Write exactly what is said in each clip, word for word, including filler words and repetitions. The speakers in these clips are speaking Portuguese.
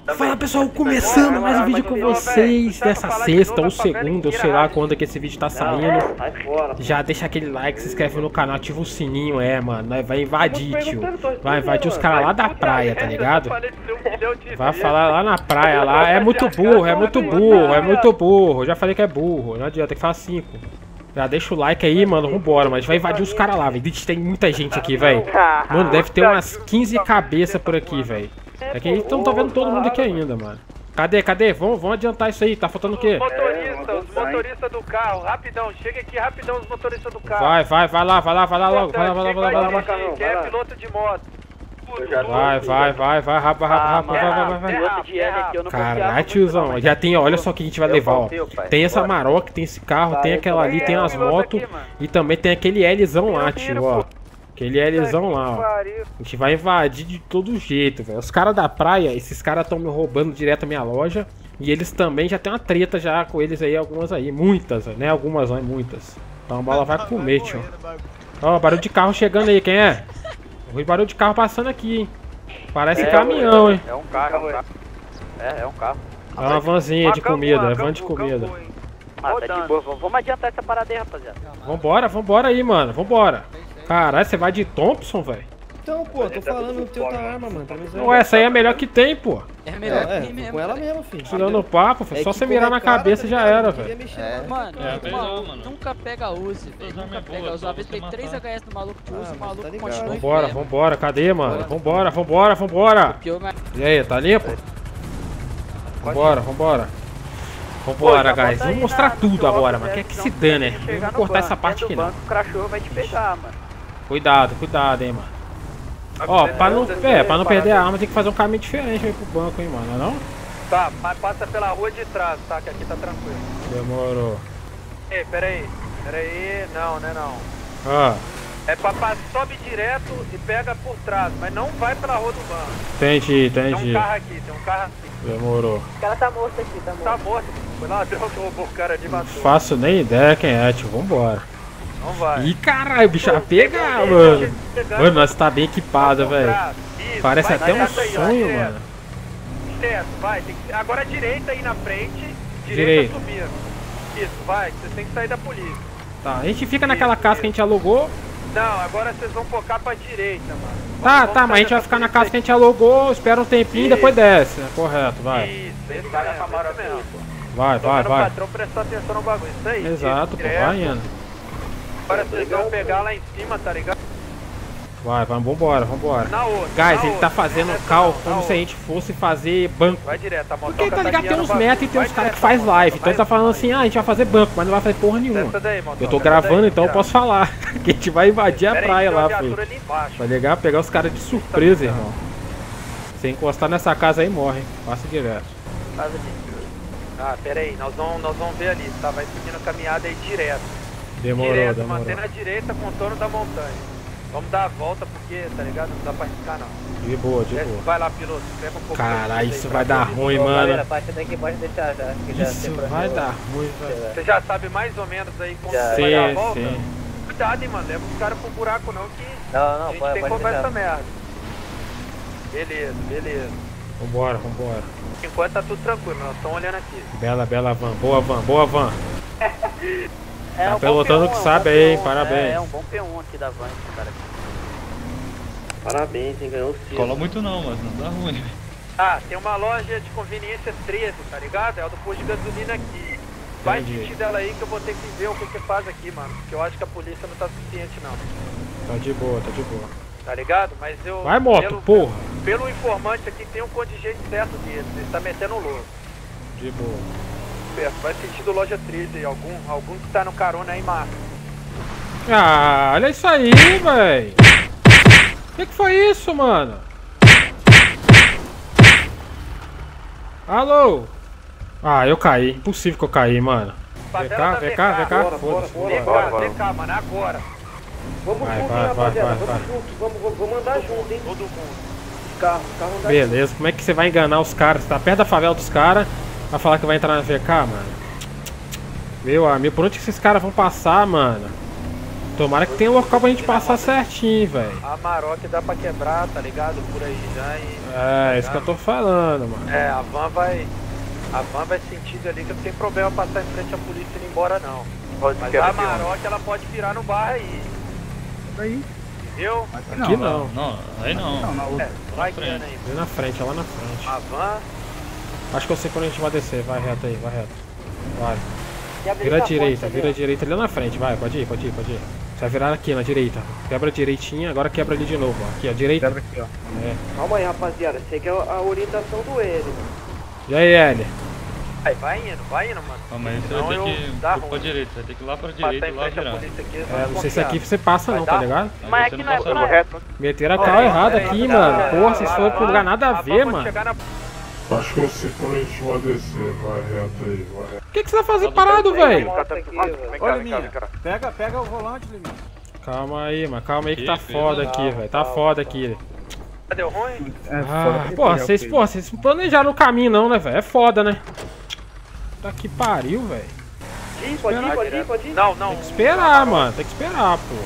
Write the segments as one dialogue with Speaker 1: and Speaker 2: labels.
Speaker 1: Fala pessoal, começando mais um vídeo com vocês dessa sexta ou segunda, ou sei lá quando é que esse vídeo tá saindo. Já deixa aquele like, se inscreve no canal, ativa o sininho, é mano, vai invadir, tio. Vai invadir os caras lá da praia, tá ligado? Vai falar lá na praia lá, é muito burro, é muito burro, é muito burro. Já falei que é burro, não adianta, tem que falar cinco. Já deixa o like aí, mano, vambora, mas vai invadir os caras lá, velho. Tem muita gente aqui, velho. Mano, deve ter umas quinze cabeças por aqui, velho. É que então tá vendo todo mundo aqui ainda, mano. Cadê, cadê? Vamos, vamos adiantar isso aí, tá faltando o quê?
Speaker 2: Motorista, os motoristas do carro, rapidão, chega aqui rapidão os motoristas do carro.
Speaker 1: Vai, vai, vai lá, vai lá, vai lá logo, vai lá, vai lá, vai lá, vai lá.
Speaker 2: Quem é piloto de moto?
Speaker 1: Vai, vai, vai, vai, rápido, rápido, vai, vai, vai, vai. Caralho, tiozão, já tem, olha só o que a gente vai levar, ó. Tem essa Maroc, tem esse carro, tem aquela ali, tem as motos e também tem aquele Lzão lá, tio, ó. Aquele Lzão lá, ó. A gente vai invadir de todo jeito, velho. Os caras da praia, esses caras estão me roubando direto a minha loja. E eles também já tem uma treta já com eles aí, algumas aí. Muitas, né? Algumas, né? Muitas. Então a bola vai comer, tio. Ó, barulho de carro chegando aí, quem é? O barulho de carro passando aqui, hein? Parece é, caminhão, hein?
Speaker 2: É um carro, é um carro. É, é um carro.
Speaker 1: É uma vanzinha de comida, é van de comida.
Speaker 2: Ah, tá de boa. Vamos adiantar essa parada aí, rapaziada.
Speaker 1: Vambora, vambora aí, mano. Vambora. Caralho, você vai de Thompson, velho?
Speaker 3: Então, pô, tô falando no teu outra arma, mano.
Speaker 1: Ué, essa aí é a melhor que tem, pô.
Speaker 4: É a melhor
Speaker 3: é,
Speaker 4: que tem mesmo.
Speaker 3: Com ela mesmo, filho.
Speaker 1: Tirando o papo, filho. Só você mirar na cabeça já era, velho.
Speaker 4: É, mano, mano, nunca pega Uzi, velho. Nunca pega Uzi. Uma vez peguei três H S no maluco de Uzi, o maluco continua.
Speaker 1: Vambora, vambora, cadê, mano? Vambora, vambora, vambora. E aí, tá limpo? Vambora, vambora. Vambora, guys. Vamos mostrar tudo agora, mano. Quer que se dane, né? Não vou cortar essa parte aqui, não.
Speaker 2: O cachorro vai te pegar, mano.
Speaker 1: Cuidado, cuidado, hein, mano. Ó, pra não, é, pra não perder a arma tem que fazer um caminho diferente aí pro banco, hein, mano, não?
Speaker 2: Tá, mas passa pela rua de trás, tá? Que aqui tá tranquilo.
Speaker 1: Demorou.
Speaker 2: Ei, pera aí, pera aí, não, né não.
Speaker 1: Ah.
Speaker 2: É pra, pra sobe direto e pega por trás, mas não vai pela rua do banco.
Speaker 1: Entendi, entendi.
Speaker 2: Tem um carro aqui, tem um carro aqui.
Speaker 1: Demorou.
Speaker 5: O cara tá morto aqui, tá morto.
Speaker 2: Tá morto, foi ladrão que roubou o cara de matou.
Speaker 1: Não faço nem ideia quem é, tio, vambora.
Speaker 2: Não vai.
Speaker 1: Ih, caralho, o bicho vai pegar, mano. Mano, nós tá bem equipado, velho. Parece até um sonho, mano.
Speaker 2: Certo, vai. Tem que... Agora a direita aí na frente.
Speaker 1: Direita
Speaker 2: subindo. Isso, vai. Você tem que sair da polícia.
Speaker 1: Tá, a gente fica naquela casa que a gente alugou.
Speaker 2: Não, agora vocês vão focar pra direita, mano. Vamos,
Speaker 1: tá,
Speaker 2: vamos
Speaker 1: tá, mas a gente vai ficar na casa que a gente alugou, espera um tempinho e depois desce, né? Correto, vai.
Speaker 2: Isso, esse cara é mesmo.
Speaker 1: Vai, vai, vai.
Speaker 2: O patrão prestou atenção no bagulho. Isso aí.
Speaker 1: Exato, pô, vai indo.
Speaker 2: Agora vocês vão pegar lá em cima, tá ligado?
Speaker 1: Vai, vamos, vambora, vambora.
Speaker 2: Na outra,
Speaker 1: Guys,
Speaker 2: na
Speaker 1: ele tá fazendo
Speaker 2: outra,
Speaker 1: cálculo como
Speaker 2: outra.
Speaker 1: se a gente fosse fazer banco.
Speaker 2: Vai direto, a
Speaker 1: porque tá ligado, tem uns metros e tem uns caras que faz live. Então ele tá falando assim, ah, a gente vai fazer banco, mas não vai fazer porra nenhuma.
Speaker 2: Daí,
Speaker 1: eu tô gravando, daí, então eu posso falar. Que a gente vai invadir a praia lá, filho. Vai ligar, pegar os caras de surpresa, irmão. Se encostar nessa casa aí, morre. Passa direto.
Speaker 2: Casa de... Ah, pera aí, nós vamos, nós vamos ver ali, tá? Vai seguindo a caminhada aí direto.
Speaker 1: Demorou,
Speaker 2: direto,
Speaker 1: demorou.
Speaker 2: Mantendo a direita, contorno da montanha. Vamos dar a volta porque, tá ligado? Não dá pra arriscar, não.
Speaker 1: De boa, de boa.
Speaker 2: Vai lá, piloto. Escreve um pouco.
Speaker 1: Caralho, isso vai dar ruim, mano.
Speaker 5: A parte daqui pode deixar já.
Speaker 1: Isso vai dar ruim, velho.
Speaker 2: Você já sabe mais ou menos aí como
Speaker 5: Já.
Speaker 2: vai dar a
Speaker 1: Sim,
Speaker 2: volta?
Speaker 1: sim.
Speaker 2: Cuidado, hein, mano. Leva os caras pro buraco, não, que
Speaker 5: Não, não,
Speaker 2: a gente
Speaker 5: pode,
Speaker 2: tem que
Speaker 5: pode
Speaker 2: comprar essa
Speaker 5: deixar.
Speaker 2: merda. Beleza, beleza.
Speaker 1: Vambora, vambora.
Speaker 2: Enquanto tá tudo tranquilo, nós estamos olhando aqui.
Speaker 1: Bela, bela van. Boa van, boa van.
Speaker 5: É,
Speaker 1: Tá
Speaker 5: um
Speaker 1: pelotando
Speaker 5: bom
Speaker 1: que
Speaker 5: P um,
Speaker 1: sabe
Speaker 5: é um
Speaker 1: aí,
Speaker 5: P um,
Speaker 1: parabéns.
Speaker 5: É, é um bom P um aqui da van, esse cara aqui.
Speaker 3: Parabéns, hein, ganhou o selo.
Speaker 6: Cola muito não, mas não dá ruim.
Speaker 2: Ah, tem uma loja de conveniência treze, tá ligado? É o do posto de gasolina aqui. Vai
Speaker 1: Entendi.
Speaker 2: assistir dela aí que eu vou ter que ver o que que faz aqui, mano. Porque eu acho que a polícia não tá suficiente, não.
Speaker 1: Tá de boa, tá de boa.
Speaker 2: Tá ligado? Mas eu...
Speaker 1: Vai, moto,
Speaker 2: pelo,
Speaker 1: porra.
Speaker 2: Pelo informante aqui tem um contingente certo deles. Ele tá metendo louco.
Speaker 1: De boa.
Speaker 2: Perto. Vai sentido loja treze aí. Algum, algum que tá no carona aí, massa.
Speaker 1: Ah, olha isso aí, véi. O que que foi isso, mano? Alô? Ah, eu caí. Impossível que eu caí, mano. Vem cá, vem cá, vem cá. Foda-se.
Speaker 2: Vem cá, vem cá, mano. Agora.
Speaker 3: Vamos
Speaker 1: Vai,
Speaker 3: junto,
Speaker 1: vai,
Speaker 3: hein,
Speaker 1: vai,
Speaker 3: rapaziada.
Speaker 1: vai,
Speaker 3: Vamos
Speaker 1: vai.
Speaker 3: junto. Vamos, vamos, vamos andar junto, hein.
Speaker 2: Todo mundo.
Speaker 3: Carro, carro andar
Speaker 1: Beleza, como é que você vai enganar os caras? Você tá perto da favela dos caras, vai falar que vai entrar na V K, mano? Meu amigo, por onde que esses caras vão passar, mano? Tomara que tenha um local pra gente passar certinho, velho.
Speaker 2: A Maroc dá pra quebrar, tá ligado? Por aí já e...
Speaker 1: É, isso que eu tô falando, mano.
Speaker 2: É, a van vai... A van vai sentido ali que não tem problema passar em frente à polícia e ir embora, não. Mas a Maroc, ela pode virar no bar aí.
Speaker 6: Aí.
Speaker 2: Entendeu?
Speaker 1: Aqui não.
Speaker 7: Não, aí não.
Speaker 6: Não, na outra.
Speaker 2: É, vai guiando aí.
Speaker 1: Ali na frente, lá na frente.
Speaker 2: A van...
Speaker 1: Acho que eu sei quando a gente vai descer. Vai reto aí, vai reto. Vai. Vira a direita, vira a direita ali na frente. Vai, pode ir, pode ir, pode ir. Você vai virar aqui na direita. Quebra direitinho, agora quebra ali de novo. Ó. Aqui, ó, direita.
Speaker 6: Quebra aqui, ó.
Speaker 1: É.
Speaker 3: Calma aí, rapaziada. Sei que é a orientação do L.
Speaker 1: E aí, L?
Speaker 2: Vai, vai indo, vai indo, mano.
Speaker 7: Calma aí, você
Speaker 2: Senão
Speaker 7: vai ter
Speaker 2: eu
Speaker 7: que ir
Speaker 2: dá
Speaker 7: pra
Speaker 2: ruim.
Speaker 7: direita, você vai ter que ir lá pra
Speaker 2: Passar
Speaker 7: direita
Speaker 2: em
Speaker 7: e lá
Speaker 2: frente à
Speaker 7: virar.
Speaker 2: polícia aqui, eles
Speaker 1: É,
Speaker 2: vão
Speaker 1: não sei se
Speaker 2: desconfiar.
Speaker 1: aqui você passa não,
Speaker 2: Vai
Speaker 1: tá
Speaker 2: dar?
Speaker 1: ligado?
Speaker 5: Mas
Speaker 7: Aí
Speaker 5: aqui
Speaker 7: você
Speaker 5: não é
Speaker 7: passa
Speaker 5: correto.
Speaker 1: Meteram a carro errado aqui, mano. Porra, vocês foram pro lugar nada a ver, mano.
Speaker 8: Acho que eu sei quando a gente vai descer, vai reto aí, vai reto.
Speaker 1: O que, que você vai fazer parado, velho?
Speaker 6: Olha, Liminha. Pega, pega o volante, Liminha.
Speaker 1: Calma aí, mano. Calma aí que tá
Speaker 7: Ih,
Speaker 1: foda
Speaker 7: filho,
Speaker 1: aqui,
Speaker 7: não,
Speaker 1: velho. Tá foda aqui.
Speaker 2: Deu ruim?
Speaker 6: É,
Speaker 1: Ah, porra, vocês, porra, vocês não planejaram o caminho não, né, velho? É foda, né? Tá que pariu, velho.
Speaker 3: Ih, pode ir, pode ir, pode ir.
Speaker 2: Não, não.
Speaker 1: Tem que esperar, mano. Tem que esperar, pô.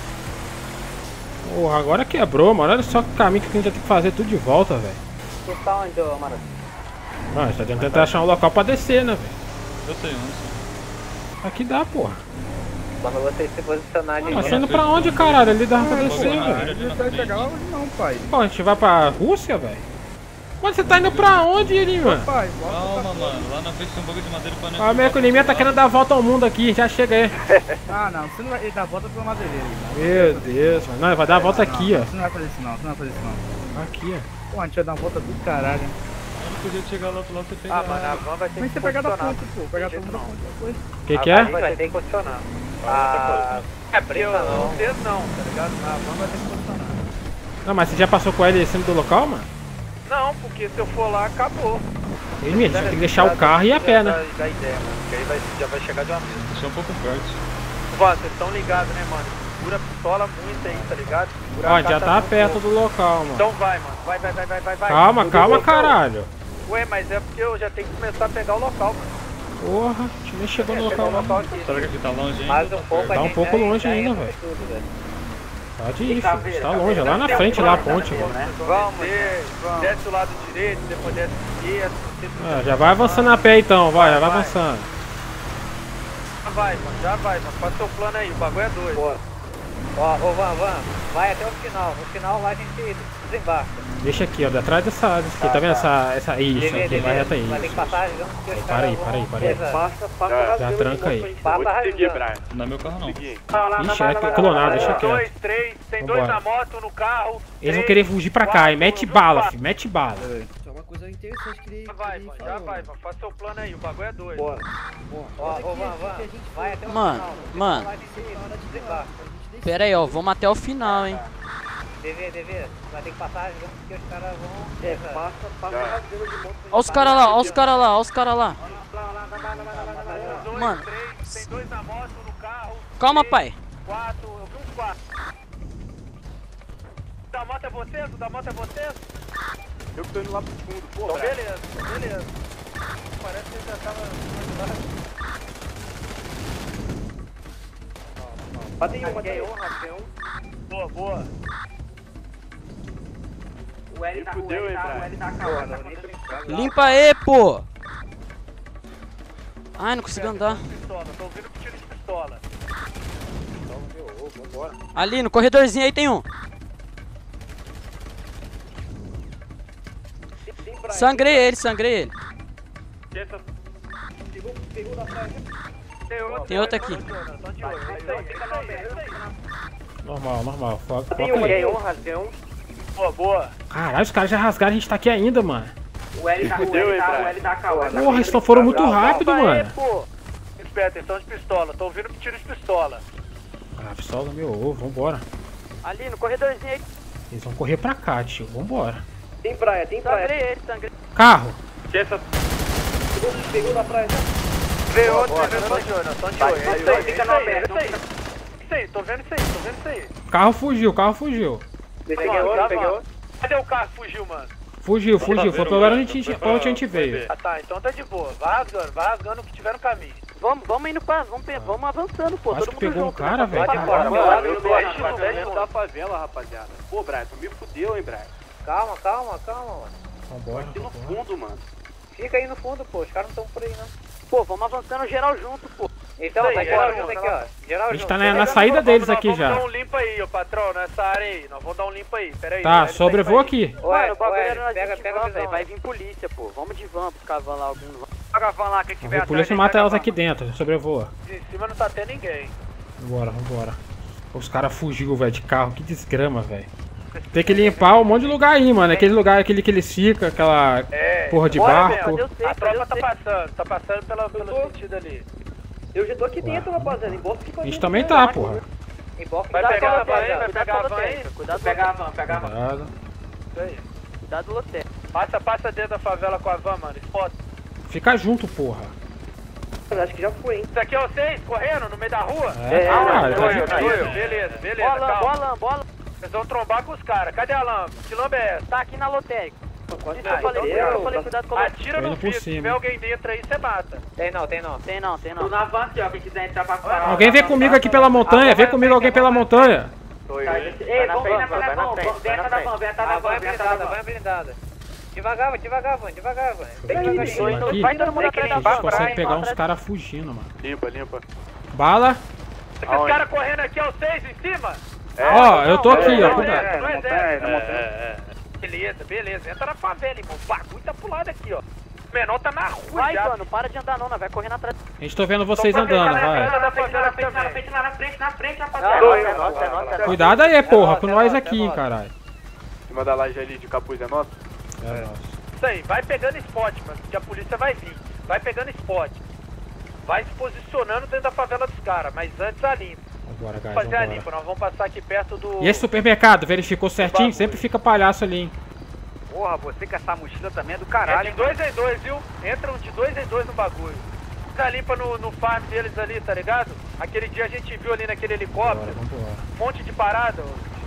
Speaker 1: Porra, agora quebrou, mano. Olha só que caminho que a gente vai ter que fazer tudo de volta, velho.
Speaker 5: Tu tá onde, ô, Maroc?
Speaker 1: Mano, a gente tá tentando achar um local pra descer, né, velho?
Speaker 7: Eu sei, eu não sei.
Speaker 1: Aqui dá, porra.
Speaker 5: Quando vocês se posicionarem
Speaker 1: Mas você indo pra onde, caralho? Ali dá pra descer,
Speaker 7: Não,
Speaker 1: velho.
Speaker 7: não,
Speaker 6: Ele vai pegar hoje não, pai.
Speaker 1: Pô, a gente vai pra Rússia, velho? Mano, você tá indo pra onde, ali, mano?
Speaker 6: Pai,
Speaker 7: Calma, mano, lá na frente tem um bagulho de madeira pra
Speaker 1: A minha economia tá querendo dar a volta ao mundo aqui, já chega aí.
Speaker 6: Ah, não, você não vai ele dá a volta pela madeireira.
Speaker 1: Meu Deus, mano. Não, vai dar a volta aqui,
Speaker 6: Não,
Speaker 1: ó.
Speaker 6: você não vai fazer isso não, você não vai fazer isso não.
Speaker 1: Aqui, ó.
Speaker 6: Pô, a gente vai dar uma volta do caralho.
Speaker 7: Eu não podia chegar lá pro lado você pegar.
Speaker 2: Ah, mano, a van vai ter
Speaker 6: Mas
Speaker 2: que
Speaker 6: você pegar da
Speaker 2: posicionar.
Speaker 6: ponta, pô. Pegar da ponta depois.
Speaker 1: O que que
Speaker 2: A
Speaker 1: é?
Speaker 2: van vai ter que posicionar. Ah, é porque eu não vocês não, tá ligado? A van vai ter que posicionar.
Speaker 1: Não, mas você já passou com ele em cima do local, mano?
Speaker 2: Não, porque se eu for lá, acabou.
Speaker 1: Ele mesmo, tem que deixar o carro e ir a pé, né?
Speaker 2: Da, da ideia, mano. Porque aí vai, já vai chegar de uma vez.
Speaker 7: Deixa um pouco perto.
Speaker 2: Van, vocês estão ligados, né, mano? Segura a pistola muito aí, tá ligado? Segura
Speaker 1: Ó, a gente já
Speaker 2: cata
Speaker 1: tá
Speaker 2: muito.
Speaker 1: perto do local, mano.
Speaker 2: Então vai, mano. Vai, vai, vai, vai, vai, vai.
Speaker 1: Calma,
Speaker 2: Tudo
Speaker 1: calma,
Speaker 2: bem,
Speaker 1: caralho.
Speaker 2: Ué, mas é porque eu já tenho que começar a pegar o local, mano.
Speaker 1: Porra, a gente nem chegou no
Speaker 2: Pegar
Speaker 1: local,
Speaker 2: o local
Speaker 1: não.
Speaker 2: aqui.
Speaker 7: Será que aqui tá longe ainda?
Speaker 5: mais um pouco
Speaker 1: Tá
Speaker 5: a
Speaker 1: um
Speaker 5: gente
Speaker 1: pouco
Speaker 5: já-
Speaker 1: longe
Speaker 5: já
Speaker 1: ainda,
Speaker 5: entra
Speaker 1: velho.
Speaker 5: tudo, velho.
Speaker 1: Pode ir, filho. Tá longe, é lá na frente, lá a ponte, mano.
Speaker 2: Vamos, desce, desce o lado direito, depois desce o esquerdo.
Speaker 1: Ah, já vai avançando a pé então, vai, já vai avançando.
Speaker 2: Já vai, mano, já vai, mano. Faz seu plano aí, o bagulho é doido.
Speaker 3: Bora.
Speaker 5: Ó, ô Van, Van, vai até o final. No final lá a gente desembarca.
Speaker 1: Deixa aqui, ó, atrás dessa, dessa aqui, tá vendo essa, essa, isso
Speaker 5: Deve-
Speaker 1: aqui,
Speaker 5: deve-
Speaker 1: vai reto aí.
Speaker 5: Vai ter que passar junto porque os
Speaker 1: Para aí,
Speaker 5: caras
Speaker 1: para aí,
Speaker 5: vão-
Speaker 1: para aí.
Speaker 5: Beleza.
Speaker 3: Passa, passa
Speaker 8: Já
Speaker 3: rasgando
Speaker 1: tranca aí.
Speaker 3: de moto
Speaker 5: Passa
Speaker 3: pra gente.
Speaker 5: rasgando.
Speaker 7: Não é meu carro não.
Speaker 1: Ixi, é clonado, deixa
Speaker 2: Um,
Speaker 1: quieto.
Speaker 2: dois, três, tem dois
Speaker 1: Vambora.
Speaker 2: na moto, no carro.
Speaker 1: Eles vão
Speaker 2: três,
Speaker 1: querer fugir pra cá,
Speaker 2: quatro,
Speaker 1: e mete
Speaker 2: no
Speaker 1: bala,
Speaker 2: quatro.
Speaker 1: filho, mete bala.
Speaker 3: Só uma coisa interessante que ele
Speaker 2: Já vai,
Speaker 3: que ele
Speaker 2: mano, já
Speaker 3: falou,
Speaker 2: vai,
Speaker 3: mano.
Speaker 2: mano. Faz seu plano aí, o bagulho é doido.
Speaker 3: Bora.
Speaker 5: Ó, ô Van, Van, vai até o
Speaker 4: Mano,
Speaker 5: final. No
Speaker 4: mano.
Speaker 5: final lá a gente desembarca.
Speaker 4: Pera aí, ó, vamos até o final, hein.
Speaker 5: D V, D V, vai ter que passar junto porque os caras vão...
Speaker 3: É, passa, passa rasgando de moto pra gente.
Speaker 4: Ó os caras lá, ó os caras lá, ó os caras lá.
Speaker 2: Um, dois,
Speaker 4: Mano.
Speaker 2: três, tem dois na moto, no carro.
Speaker 4: Calma,
Speaker 2: três,
Speaker 4: pai.
Speaker 2: Quatro, eu vi uns quatro. O da moto é vocês? O da moto é vocês?
Speaker 8: Eu que tô indo lá pro fundo,
Speaker 2: Então
Speaker 8: porra.
Speaker 2: beleza, beleza. Parece que ele já tava...
Speaker 3: Matei um, matei um.
Speaker 2: Boa, boa.
Speaker 3: O L tá, o L tá, o L tá calado.
Speaker 4: Limpa aí, pô. Ai, não consigo andar.
Speaker 2: Pistola, tô ouvindo tiro de pistola.
Speaker 4: Ali, no corredorzinho aí tem um. Sangrei ele, sangrei ele.
Speaker 2: Essa...
Speaker 4: Tem outro aqui.
Speaker 1: Normal, normal, foca,
Speaker 3: Tem
Speaker 1: foca
Speaker 3: um,
Speaker 1: aí.
Speaker 3: tem um, rasguei um.
Speaker 2: Boa, boa.
Speaker 1: Caralho, os caras já rasgaram, a gente tá aqui ainda, mano.
Speaker 3: O L tá, o L tá, o L tá calado.
Speaker 1: Porra, eles tão foram muito rápido,
Speaker 2: Calma aí,
Speaker 1: mano.
Speaker 2: pô. Esperta, eles estão de pistola. Tô ouvindo tiro de pistola.
Speaker 1: Ah, pistola, meu ovo, vambora.
Speaker 5: Ali, no corredorzinho aí.
Speaker 1: Eles vão correr pra cá, tio, vambora.
Speaker 3: Tem praia, tem praia.
Speaker 5: Sangrei ele, sangrei.
Speaker 1: Carro!
Speaker 2: Essa...
Speaker 3: Pegou, pegou da praia.
Speaker 2: Vê outro, vê outro. Tô de olho,
Speaker 3: Vai,
Speaker 2: isso
Speaker 3: vai,
Speaker 2: aí,
Speaker 3: fica
Speaker 2: isso
Speaker 3: no
Speaker 2: aí,
Speaker 3: aberto,
Speaker 2: isso aí. Isso aí, tô vendo isso aí, tô vendo isso aí.
Speaker 1: Carro fugiu, carro fugiu.
Speaker 3: Peguei
Speaker 2: Mano,
Speaker 3: outro,
Speaker 2: tá,
Speaker 3: peguei
Speaker 2: mano.
Speaker 3: outro.
Speaker 2: Cadê o carro que fugiu, mano?
Speaker 1: Fugiu, fugiu, foi pra onde a gente, pra onde a gente veio.
Speaker 2: Ah tá, então tá de boa. Vai rasgando, vai rasgando o que tiver no caminho.
Speaker 4: vamos, vamos indo pra, vamos, vamos avançando, pô.
Speaker 1: Quase
Speaker 4: todo
Speaker 1: que
Speaker 4: mundo
Speaker 1: pegou um
Speaker 4: junto,
Speaker 1: cara,
Speaker 4: né?
Speaker 1: velho.
Speaker 2: Pode ir embora,
Speaker 1: Caramba.
Speaker 2: mano. No leste, no leste da favela, rapaziada. Pô, Brian, tu me fudeu, hein, Brian.
Speaker 5: Calma, calma, calma, mano.
Speaker 1: Vambora,
Speaker 2: Aqui no
Speaker 1: vambora.
Speaker 2: fundo, mano.
Speaker 5: Fica aí no fundo, pô. Os caras não estão por aí, não.
Speaker 4: Pô, vamos avançando geral junto, pô.
Speaker 5: Então,
Speaker 2: Isso
Speaker 5: vai
Speaker 2: aí,
Speaker 5: geral
Speaker 2: é,
Speaker 5: junto
Speaker 2: é,
Speaker 5: aqui, ó. Geral
Speaker 1: A gente
Speaker 5: junto.
Speaker 1: tá na, na saída deles
Speaker 2: Nós
Speaker 1: aqui
Speaker 2: vamos
Speaker 1: já.
Speaker 2: dar um limpo aí, ô patrão, nessa área aí. Nós vamos dar um limpo aí, pera aí.
Speaker 1: Tá,
Speaker 2: Vai,
Speaker 1: sobrevoa
Speaker 2: vai, vai.
Speaker 1: aqui.
Speaker 5: Ué,
Speaker 4: Mano, o bagulho
Speaker 5: ué,
Speaker 4: era nós
Speaker 5: pega,
Speaker 4: de
Speaker 5: pega a
Speaker 4: van,
Speaker 5: visão,
Speaker 4: velho. Vai
Speaker 5: mano.
Speaker 4: vir polícia, pô. Vamos de van pros caras lá, alguns van.
Speaker 2: Joga a van lá, quem tiver
Speaker 1: A polícia mata elas aqui dentro, sobrevoa.
Speaker 2: De cima não tá tendo ninguém.
Speaker 1: Vambora, vambora. Os caras fugiu, velho, de carro. Que desgrama, velho. Tem que limpar um monte de lugar aí, mano. Aquele lugar, aquele que eles ficam, aquela
Speaker 2: É,
Speaker 1: porra de
Speaker 2: bora,
Speaker 1: barco.
Speaker 2: meu. A tropa tá passando, tá passando pela, pelo sentido ali.
Speaker 3: Eu já tô aqui dentro, rapaziada. Embosta aqui com
Speaker 1: A gente
Speaker 3: gente,
Speaker 1: também
Speaker 3: né?
Speaker 1: tá, porra.
Speaker 5: Emboca,
Speaker 2: Vai
Speaker 5: cuidado
Speaker 2: pegar
Speaker 5: com
Speaker 2: a van aí, vai
Speaker 4: Cuidado
Speaker 2: pegar a
Speaker 4: com
Speaker 2: van
Speaker 4: a
Speaker 2: aí.
Speaker 4: loteca, cuidado com
Speaker 5: Pega a van, pega a van.
Speaker 1: Cuidado.
Speaker 2: Isso aí.
Speaker 4: Cuidado do loteca.
Speaker 2: Passa, passa dentro da favela com a van, mano. Spot.
Speaker 1: Fica junto, porra.
Speaker 3: Acho que já foi, hein?
Speaker 2: Isso aqui é vocês, correndo no meio da rua?
Speaker 1: É, caralho.
Speaker 2: Sou
Speaker 1: tá
Speaker 2: eu,
Speaker 1: de-
Speaker 2: sou eu. Beleza, beleza,
Speaker 4: Bola,
Speaker 2: calma.
Speaker 4: bola, bola.
Speaker 2: Vocês vão trombar com os caras. Cadê a lama? Que lama é essa?
Speaker 4: Tá aqui na loteca.
Speaker 3: Quase
Speaker 4: Isso que eu falei,
Speaker 3: que
Speaker 4: isso que eu
Speaker 3: deu.
Speaker 4: falei, cuidado com a loteca.
Speaker 2: Atira
Speaker 1: Tô
Speaker 2: no
Speaker 1: indo por
Speaker 2: vidro. Se
Speaker 1: cima.
Speaker 2: tiver alguém dentro aí, você mata.
Speaker 5: Tem não, tem não.
Speaker 4: Tem não, tem não.
Speaker 5: Tô na van aqui, ó. Quem quiser entrar pra fora.
Speaker 1: Alguém vem comigo aqui pela montanha, vem comigo alguém pela montanha.
Speaker 2: Sou eu.
Speaker 5: Ei,
Speaker 4: Vai na
Speaker 5: vamos
Speaker 4: frente,
Speaker 5: na
Speaker 4: vai na
Speaker 5: van,
Speaker 4: frente,
Speaker 5: vem
Speaker 4: vai na
Speaker 5: atrás da
Speaker 4: frente.
Speaker 5: van, vem atrás da
Speaker 2: A van
Speaker 5: van,
Speaker 2: é
Speaker 5: vem atrás da
Speaker 2: blindada,
Speaker 5: van, é blindada. Devagar, van, devagar, van, devagar, van. Bem
Speaker 3: Aqui,
Speaker 5: devagarinho.
Speaker 1: Então, aqui,
Speaker 4: Vai todo mundo
Speaker 2: Tem
Speaker 4: atrás
Speaker 2: que
Speaker 4: da
Speaker 1: a
Speaker 2: limpar
Speaker 4: van.
Speaker 1: gente consegue
Speaker 4: vai,
Speaker 1: pegar
Speaker 4: vai
Speaker 1: uns
Speaker 4: atrás-
Speaker 1: caras fugindo, mano.
Speaker 2: Limpa, limpa.
Speaker 1: Bala.
Speaker 2: Esses caras correndo aqui é vocês em cima?
Speaker 1: Ó, eu tô aqui, ó.
Speaker 2: Não,
Speaker 1: Cuidado.
Speaker 2: é, não é exército. É, é, é. Beleza, beleza. Entra na favela, irmão. O bagulho tá pro lado aqui, ó. O menor tá na rua
Speaker 4: Vai,
Speaker 2: já.
Speaker 4: mano, para de andar não, né? Vai correndo atrás.
Speaker 1: A gente tô vendo vocês andando, vai.
Speaker 5: Na frente, na frente, na frente, lá na frente, na frente,
Speaker 4: Não,
Speaker 5: rapaziada.
Speaker 4: nossa, é nossa, é nossa, é nossa.
Speaker 1: Cuidado aí, porra,
Speaker 5: nosso,
Speaker 1: com
Speaker 5: é
Speaker 1: nós
Speaker 5: nosso,
Speaker 1: aqui,
Speaker 5: é nosso.
Speaker 1: caralho.
Speaker 2: Em cima da laje ali de capuz é nosso?
Speaker 1: É nosso.
Speaker 2: Isso aí, vai pegando spot, mano, que a polícia vai vir. Vai pegando spot. Vai se posicionando dentro da favela dos caras, mas antes a limpa.
Speaker 1: Agora, guys,
Speaker 2: Vamos fazer a
Speaker 1: vambora.
Speaker 2: limpa, nós vamos passar aqui perto do...
Speaker 1: E esse supermercado, verificou certinho?
Speaker 2: bagulho.
Speaker 1: Sempre fica palhaço ali, hein?
Speaker 5: Porra, você com essa mochila também é do
Speaker 2: É
Speaker 5: caralho.
Speaker 2: de dois em dois, viu? Entram de dois em dois no bagulho. Fica limpa no, no farm deles ali, tá ligado? Aquele dia a gente viu ali naquele
Speaker 1: Bora,
Speaker 2: helicóptero,
Speaker 1: vambora.
Speaker 2: um monte de parada.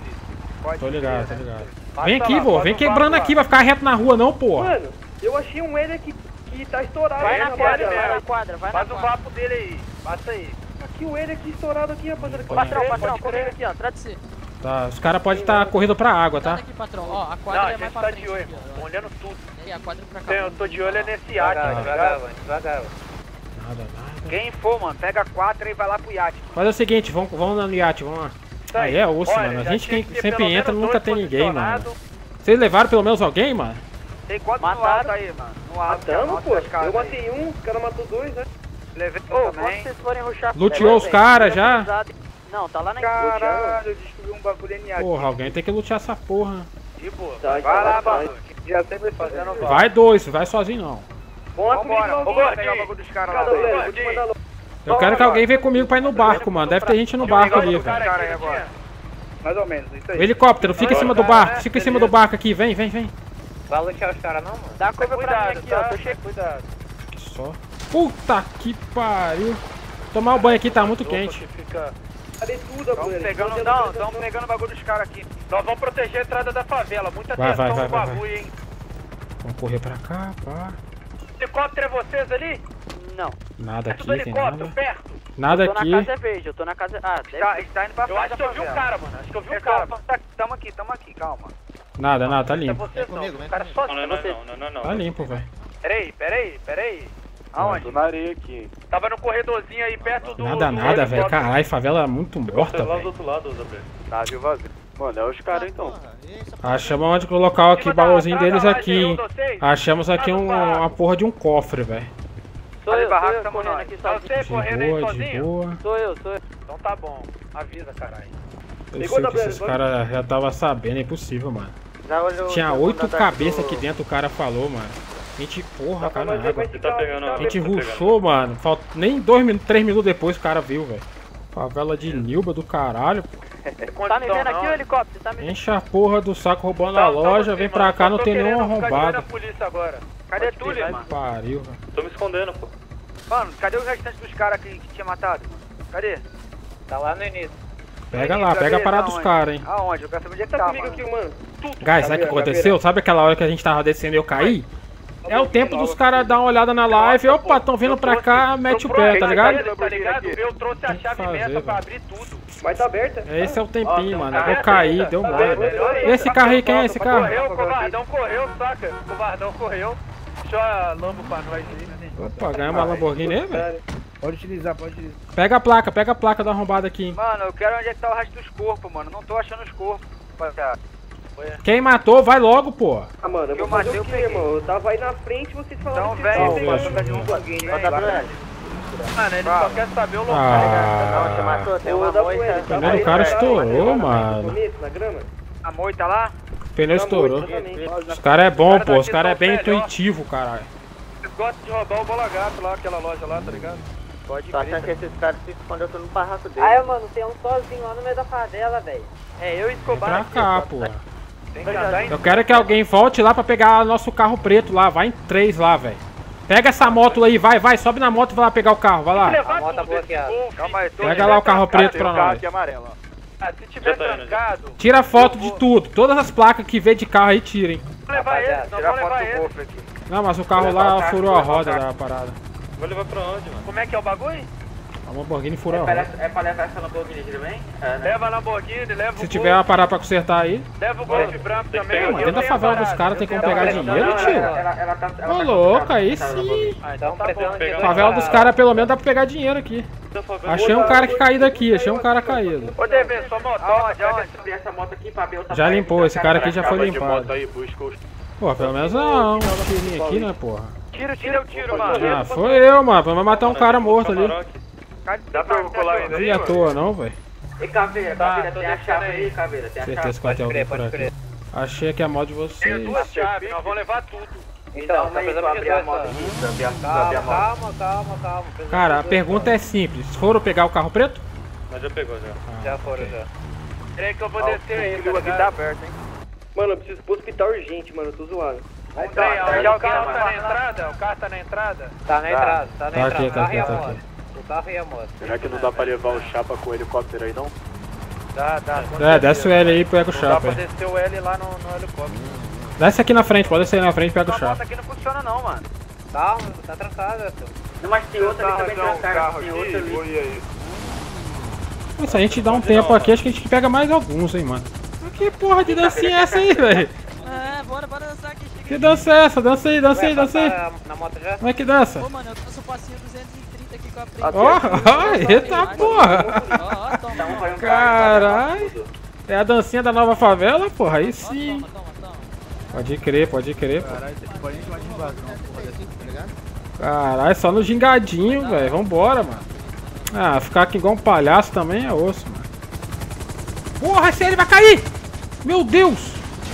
Speaker 2: ô. Pode
Speaker 1: Tô
Speaker 2: crer,
Speaker 1: ligado, tô
Speaker 2: né?
Speaker 1: ligado.
Speaker 2: Passa
Speaker 1: Vem aqui,
Speaker 2: lá,
Speaker 1: pô,
Speaker 2: pode
Speaker 1: vem
Speaker 2: no
Speaker 1: quebrando
Speaker 2: vácuo
Speaker 1: aqui,
Speaker 2: lá.
Speaker 1: vai ficar reto na rua não, porra.
Speaker 3: Mano, eu achei um L que, que tá estourado.
Speaker 4: Vai
Speaker 3: aí,
Speaker 4: na
Speaker 3: rapaziada.
Speaker 4: quadra, vai na quadra, vai na
Speaker 2: Faz o
Speaker 4: quadra.
Speaker 2: vapo dele aí, passa aí.
Speaker 3: Aqui o L aqui estourado aqui, rapaziada.
Speaker 4: Patrão,
Speaker 2: crer,
Speaker 4: patrão,
Speaker 2: pode
Speaker 4: comigo
Speaker 2: crer.
Speaker 4: aqui, ó, atrás de você.
Speaker 1: Tá, os caras podem estar correndo pra água,
Speaker 4: Tá
Speaker 1: tá?
Speaker 4: aqui, patrão, ó, a
Speaker 2: Não,
Speaker 4: quadra
Speaker 2: a
Speaker 4: é mais
Speaker 2: gente
Speaker 4: pra
Speaker 2: tá
Speaker 4: frente.
Speaker 2: de olho,
Speaker 4: aqui,
Speaker 2: irmão.
Speaker 4: ó.
Speaker 2: Tô olhando tudo.
Speaker 4: E a quadra pra cá.
Speaker 2: Tem, eu tô de olho é nesse iate,
Speaker 5: Devagar,
Speaker 2: tá
Speaker 5: devagar,
Speaker 2: ligado?
Speaker 5: van, devagar. van.
Speaker 1: Nada, nada.
Speaker 5: Quem for, mano, pega quatro e vai lá pro iate.
Speaker 1: Faz o seguinte, vamos, vamos no iate, vamos lá.
Speaker 2: Isso
Speaker 1: Aí é osso,
Speaker 2: Olha,
Speaker 1: mano. A
Speaker 2: já
Speaker 1: gente
Speaker 2: tinha
Speaker 1: que
Speaker 2: que ter
Speaker 1: sempre
Speaker 2: pelo
Speaker 1: entra,
Speaker 2: menos
Speaker 1: nunca
Speaker 2: dois
Speaker 1: tem ninguém, mano.
Speaker 2: posicionados.
Speaker 1: Vocês levaram pelo menos alguém, mano?
Speaker 5: Tem quatro
Speaker 4: Mataram.
Speaker 5: no lado aí, mano. No lado,
Speaker 3: Matamos, pô.
Speaker 5: das casas
Speaker 3: Eu
Speaker 5: aí.
Speaker 3: matei um, o cara matou dois, né?
Speaker 5: Levei
Speaker 4: Ô, quando
Speaker 5: também.
Speaker 4: vocês forem rushar...
Speaker 1: Luteou
Speaker 4: é,
Speaker 1: os
Speaker 4: velho,
Speaker 1: caras
Speaker 4: fica
Speaker 1: já?
Speaker 4: cruzado. Não, tá lá na
Speaker 5: Caralho, eu descobri um bagulho em iate.
Speaker 1: Porra, alguém tem que lutear essa porra.
Speaker 2: De boa.
Speaker 3: Tá,
Speaker 5: Vai lá,
Speaker 3: vai.
Speaker 5: mano. Já sempre fazendo vapo.
Speaker 1: Vai dois, vai sozinho não.
Speaker 3: Vamos lá comigo,
Speaker 5: Vambora,
Speaker 3: não.
Speaker 5: vamos pegar o bagulho dos caras lá.
Speaker 3: Cada um,
Speaker 5: velho.
Speaker 3: velho, vou te mandar logo.
Speaker 1: Eu quero que alguém venha comigo pra ir no barco, mano. Deve ter gente no barco ali, velho.
Speaker 5: Cara aí agora. Mais ou menos, isso
Speaker 1: O
Speaker 5: aí.
Speaker 1: helicóptero, fica em cima do barco, fica em cima do barco aqui, vem, vem, vem.
Speaker 5: Vai lutear os caras não, mano?
Speaker 4: Dá cover pra mim
Speaker 2: Cuidado,
Speaker 4: aqui,
Speaker 2: tá?
Speaker 4: ó, tô cheio.
Speaker 2: Cuidado.
Speaker 1: Que só. Puta que pariu. Tomar o banho aqui tá muito
Speaker 2: Opa,
Speaker 1: quente.
Speaker 2: que fica...
Speaker 3: Cadê tudo,
Speaker 5: Estamos
Speaker 3: velho?
Speaker 5: pegando,
Speaker 3: Tô
Speaker 5: não,
Speaker 3: tentando-
Speaker 5: estamos pegando o bagulho dos caras aqui.
Speaker 2: Nós vamos proteger a entrada da favela. Muita
Speaker 1: Vai,
Speaker 2: atenção
Speaker 1: vai,
Speaker 2: no
Speaker 1: vai, vai,
Speaker 2: bagulho, hein?
Speaker 1: Vamos correr pra cá, pá.
Speaker 2: Helicóptero é vocês ali?
Speaker 4: Não,
Speaker 1: Nada
Speaker 2: Perto do
Speaker 1: aqui, tem
Speaker 2: helicóptero,
Speaker 1: nada.
Speaker 2: perto.
Speaker 1: Nada
Speaker 4: eu tô
Speaker 1: aqui.
Speaker 4: na casa é verde, eu tô na casa... Ah, deve
Speaker 5: Está, está indo pra
Speaker 2: Eu
Speaker 5: frente
Speaker 2: acho que
Speaker 5: da
Speaker 2: eu vi um
Speaker 5: favela.
Speaker 2: cara, mano. Acho que eu vi um
Speaker 5: Pessoal,
Speaker 2: cara.
Speaker 5: tá- tamo aqui, tamo aqui, calma.
Speaker 1: Nada, nada, tá
Speaker 2: É
Speaker 1: limpo.
Speaker 2: vocês não. O cara só...
Speaker 7: Não, não, não, não, não, não.
Speaker 1: Tá limpo, velho.
Speaker 2: Peraí, peraí, peraí.
Speaker 5: Aonde?
Speaker 2: Tô na areia aqui. Tava no corredorzinho aí perto do...
Speaker 1: Nada,
Speaker 2: do
Speaker 1: nada, velho.
Speaker 2: helicóptero.
Speaker 1: Caralho, favela é muito morta,
Speaker 7: Lá do
Speaker 1: velho.
Speaker 7: outro lado, Zabé.
Speaker 2: Tá, viu, vazio. Mano, é os caras então.
Speaker 1: Achamos onde colocar aqui o baúzinho deles aqui, hein.
Speaker 2: hein?
Speaker 1: Achamos aqui um, uma porra de um cofre, velho.
Speaker 4: Sou
Speaker 5: Ali,
Speaker 4: eu, sou
Speaker 5: barraco,
Speaker 4: eu
Speaker 5: tamo
Speaker 4: correndo
Speaker 5: nós.
Speaker 4: aqui
Speaker 2: Tá
Speaker 4: sozinho.
Speaker 2: você
Speaker 1: De
Speaker 2: correndo aí
Speaker 1: boa, de
Speaker 2: sozinho?
Speaker 1: boa.
Speaker 4: Sou eu, sou eu.
Speaker 2: Então tá bom. Avisa, caralho.
Speaker 1: Eu
Speaker 3: Pegou
Speaker 1: sei
Speaker 3: da
Speaker 1: que esses
Speaker 3: Blair,
Speaker 1: caras já tava sabendo, é impossível, mano.
Speaker 4: Já olhou...
Speaker 1: Tinha
Speaker 4: já
Speaker 1: oito
Speaker 4: mandou
Speaker 1: cabeças
Speaker 4: do-
Speaker 1: aqui dentro, o cara falou, mano. A gente, porra, cara, na
Speaker 3: Mas aí vai
Speaker 1: água.
Speaker 7: Você tá pegando
Speaker 1: A gente
Speaker 7: tá pegando.
Speaker 1: rushou, mano. Falta nem dois minutos, três minutos depois o cara viu, velho. Favela de Nilba do caralho, pô.
Speaker 4: Tá me vendo aqui o helicóptero? Tá me vendo?
Speaker 1: Enche a porra do saco roubando a loja, vem pra cá, não tem nenhum arrombado.
Speaker 2: polícia agora.
Speaker 5: Cadê
Speaker 2: Pode
Speaker 5: tu,
Speaker 2: crer,
Speaker 5: mano?
Speaker 1: Pariu, velho.
Speaker 7: Tô me escondendo, pô.
Speaker 5: Mano, cadê os restantes dos caras que, que tinha matado? Cadê? Tá lá no início.
Speaker 1: Pega lá, pega a parada dos caras, hein.
Speaker 5: Aonde? Eu quero saber onde é que
Speaker 3: Tá
Speaker 5: tá,
Speaker 3: comigo
Speaker 5: mano.
Speaker 3: aqui, mano.
Speaker 1: Guys, sabe o que aconteceu? Sabe aquela hora que a gente tava descendo e eu caí? É o tempo dos caras dar uma olhada na live. Opa, tão vindo pra cá, mete o pé, tá ligado?
Speaker 2: Tá ligado? Eu trouxe a chave meta pra abrir tudo.
Speaker 3: Mas tá aberta.
Speaker 1: Esse é o tempinho, mano. Eu vou cair, deu mole. Esse carro aí, quem é esse carro?
Speaker 2: Correu, o covardão correu, saca? O covardão correu. Deixa a Lambo pra nós aí.
Speaker 1: Opa, ganhamos uma Lamborghini aí, velho.
Speaker 6: Pode utilizar, pode utilizar.
Speaker 1: Pega a placa, pega a placa da arrombada aqui.
Speaker 2: Mano, eu quero onde é que tá o resto dos corpos, mano. Não tô achando os corpos, rapaziada.
Speaker 1: Quem matou, vai logo, pô.
Speaker 3: Ah, mano, eu
Speaker 2: Eu
Speaker 3: vou fazer
Speaker 2: matei,
Speaker 3: o
Speaker 2: eu
Speaker 3: quê,
Speaker 2: peguei.
Speaker 3: mano? Eu tava aí na frente e vocês falaram
Speaker 2: Então,
Speaker 3: que
Speaker 2: velho,
Speaker 3: vocês
Speaker 1: Não,
Speaker 3: estavam
Speaker 1: velho.
Speaker 3: de um Lamborghini.
Speaker 2: Mano, ele só quer saber o local.
Speaker 1: Ah,
Speaker 3: Ô, dá pro ele, tá?
Speaker 1: primeiro
Speaker 3: Aí,
Speaker 1: cara
Speaker 3: tá,
Speaker 1: estourou,
Speaker 3: tá,
Speaker 1: mano.
Speaker 3: no começo, na grama?
Speaker 2: A moita lá?
Speaker 1: O pneu estourou.
Speaker 3: Exatamente.
Speaker 1: Os caras é bom, pô. Os caras é bem intuitivo, caralho.
Speaker 2: Eles gostam de roubar o Bola Gato lá, aquela loja lá, tá ligado? Pode
Speaker 5: Tô achando que
Speaker 2: crer.
Speaker 5: esses caras se esconderam tudo no barraco dele.
Speaker 4: Aí, mano, tem um sozinho lá no meio da favela, velho.
Speaker 2: É, eu e
Speaker 1: Vem
Speaker 2: Escobar
Speaker 1: pra
Speaker 2: aqui,
Speaker 1: cá,
Speaker 2: pô.
Speaker 1: pô.
Speaker 2: Tem que andar em...
Speaker 1: Eu quero que alguém volte lá pra pegar nosso carro preto lá. Vai em três lá, velho. Pega essa moto aí, vai, vai. Sobe na moto e vai lá pegar o carro, vai lá.
Speaker 2: Levar
Speaker 5: A moto tá
Speaker 2: tudo esse
Speaker 5: bloqueada.
Speaker 2: povo, Calma aí, tô
Speaker 1: Pega
Speaker 2: tiver
Speaker 1: lá o carro
Speaker 2: trancado,
Speaker 1: preto
Speaker 2: tem
Speaker 1: pra
Speaker 2: um carro
Speaker 1: nós.
Speaker 2: aqui amarelo, ó. Ah, se tiver trancado,
Speaker 1: Tira foto de tudo. Todas as placas que vê de carro aí, tirem.
Speaker 2: vou levar ele, não
Speaker 5: Tirar
Speaker 2: vou levar
Speaker 5: foto do
Speaker 2: ele.
Speaker 5: golfe aqui.
Speaker 1: Não, mas o carro lá furou a roda da parada.
Speaker 7: Vai levar pra onde, mano?
Speaker 2: Como é que é o bagulho?
Speaker 1: A Lamborghini furou a roda.
Speaker 5: É pra levar essa Lamborghini também?
Speaker 2: Leva a Lamborghini, leva o
Speaker 1: Se
Speaker 2: Golf,
Speaker 1: tiver uma parada pra consertar aí.
Speaker 2: leva o Golf branco
Speaker 7: tem que
Speaker 2: também.
Speaker 7: pegar,
Speaker 2: eu
Speaker 7: mano.
Speaker 1: Dentro da
Speaker 2: tenho a
Speaker 1: favela dos
Speaker 2: parada,
Speaker 1: caras
Speaker 2: eu
Speaker 1: tem como
Speaker 2: tenho a
Speaker 1: pegar
Speaker 2: parada.
Speaker 1: dinheiro,
Speaker 2: Não,
Speaker 1: tio?
Speaker 5: Ela, ela tá, ela
Speaker 1: Ô,
Speaker 5: tá
Speaker 1: louco,
Speaker 5: fechada,
Speaker 1: aí
Speaker 5: essa
Speaker 1: sim.
Speaker 5: Lamborghini.
Speaker 2: Ah, então tá bom.
Speaker 7: pegar.
Speaker 1: Favela dos caras, pelo menos dá pra pegar dinheiro aqui. Achei um cara que caído aqui, achei um cara caído.
Speaker 2: Ô, Devê, sua motoca, já
Speaker 5: Subir essa moto aqui pra ver outra
Speaker 1: Já
Speaker 5: parte,
Speaker 1: limpou,
Speaker 5: tá
Speaker 1: esse cara aqui já foi
Speaker 7: Acaba de moto
Speaker 1: limpado.
Speaker 7: aí, busca os...
Speaker 1: Pô, pelo menos não, um tirinho aqui, né, porra.
Speaker 2: Tira, tira o tiro, mano.
Speaker 1: Ah, foi eu, mano. Vai matar um cara morto ali.
Speaker 2: Dá pra eu colar ainda
Speaker 1: Não ia à toa, não, velho.
Speaker 5: E Caveira,
Speaker 2: Tá,
Speaker 5: Caveira,
Speaker 2: tô
Speaker 5: tem a
Speaker 2: deixando
Speaker 5: chave
Speaker 2: aí.
Speaker 5: aí, Caveira, tem a chave.
Speaker 1: Certeza que vai ter alguém por aqui. Achei que é a moto de
Speaker 2: Tenho
Speaker 1: vocês.
Speaker 2: duas chaves, nós vamos levar tudo.
Speaker 5: Então, tá precisando abrir a moto aqui, abrir a, abrir a moto.
Speaker 4: Calma, calma, calma.
Speaker 1: Cara, a pergunta é simples. Foram pegar o carro preto?
Speaker 7: Mas já pegou, já.
Speaker 5: Já foram, já.
Speaker 2: Peraí que eu vou descer aí, tá ligado?
Speaker 5: aberto, hein?
Speaker 3: Mano, eu preciso pro hospital urgente, mano. Eu tô zoado.
Speaker 2: Vamos ver, onde o carro tá na entrada? O carro tá na entrada?
Speaker 5: Tá na entrada, tá na
Speaker 1: Tá
Speaker 5: entrada.
Speaker 1: aqui,
Speaker 5: O
Speaker 1: tá
Speaker 5: carro
Speaker 1: aqui,
Speaker 5: e a
Speaker 1: tá
Speaker 5: moto.
Speaker 1: aqui.
Speaker 5: O carro e a moto.
Speaker 7: Será que não dá pra levar o chapa com o helicóptero aí, não?
Speaker 2: Dá, dá. com
Speaker 1: É,
Speaker 2: certeza.
Speaker 1: desce o L aí e pega o
Speaker 2: Não dá
Speaker 1: chapa
Speaker 2: pra
Speaker 1: aí.
Speaker 2: descer o L lá no, no helicóptero.
Speaker 1: Desce aqui na frente, pode descer aí na frente e pega o
Speaker 2: Essa moto
Speaker 1: chapa.
Speaker 2: aqui não funciona não, mano.
Speaker 5: Calma, tá trancada, seu. Não, mas tem outra ali também trancada. Tem outra ali.
Speaker 1: Se a gente dá um tempo aqui, acho que a gente pega mais alguns, hein, mano. Que porra de dancinha é essa aí, velho?
Speaker 4: É, bora, bora dançar aqui. Chega
Speaker 1: Que
Speaker 4: aí.
Speaker 1: dança é essa? Dança aí, dança aí, dança aí.
Speaker 5: Tá na moto já?
Speaker 1: Como é que dança?
Speaker 4: Ô, mano, eu trouxe o passinho duzentos e trinta aqui com a preta.
Speaker 1: Ó, ó, eita porra!
Speaker 4: Ó, ó, toma, ó, ó,
Speaker 1: Caralho! É a dancinha da nova favela, porra, aí sim.
Speaker 4: toma, toma, toma.
Speaker 1: Pode crer, pode crer, pô.
Speaker 6: Caralho, isso aqui pode entrar de invasão, porra dessa, tá ligado?
Speaker 1: Caralho, só no gingadinho, velho. Vambora, mano. Ah, ficar aqui igual um palhaço também é osso, mano. Porra, esse ele vai cair! Meu Deus!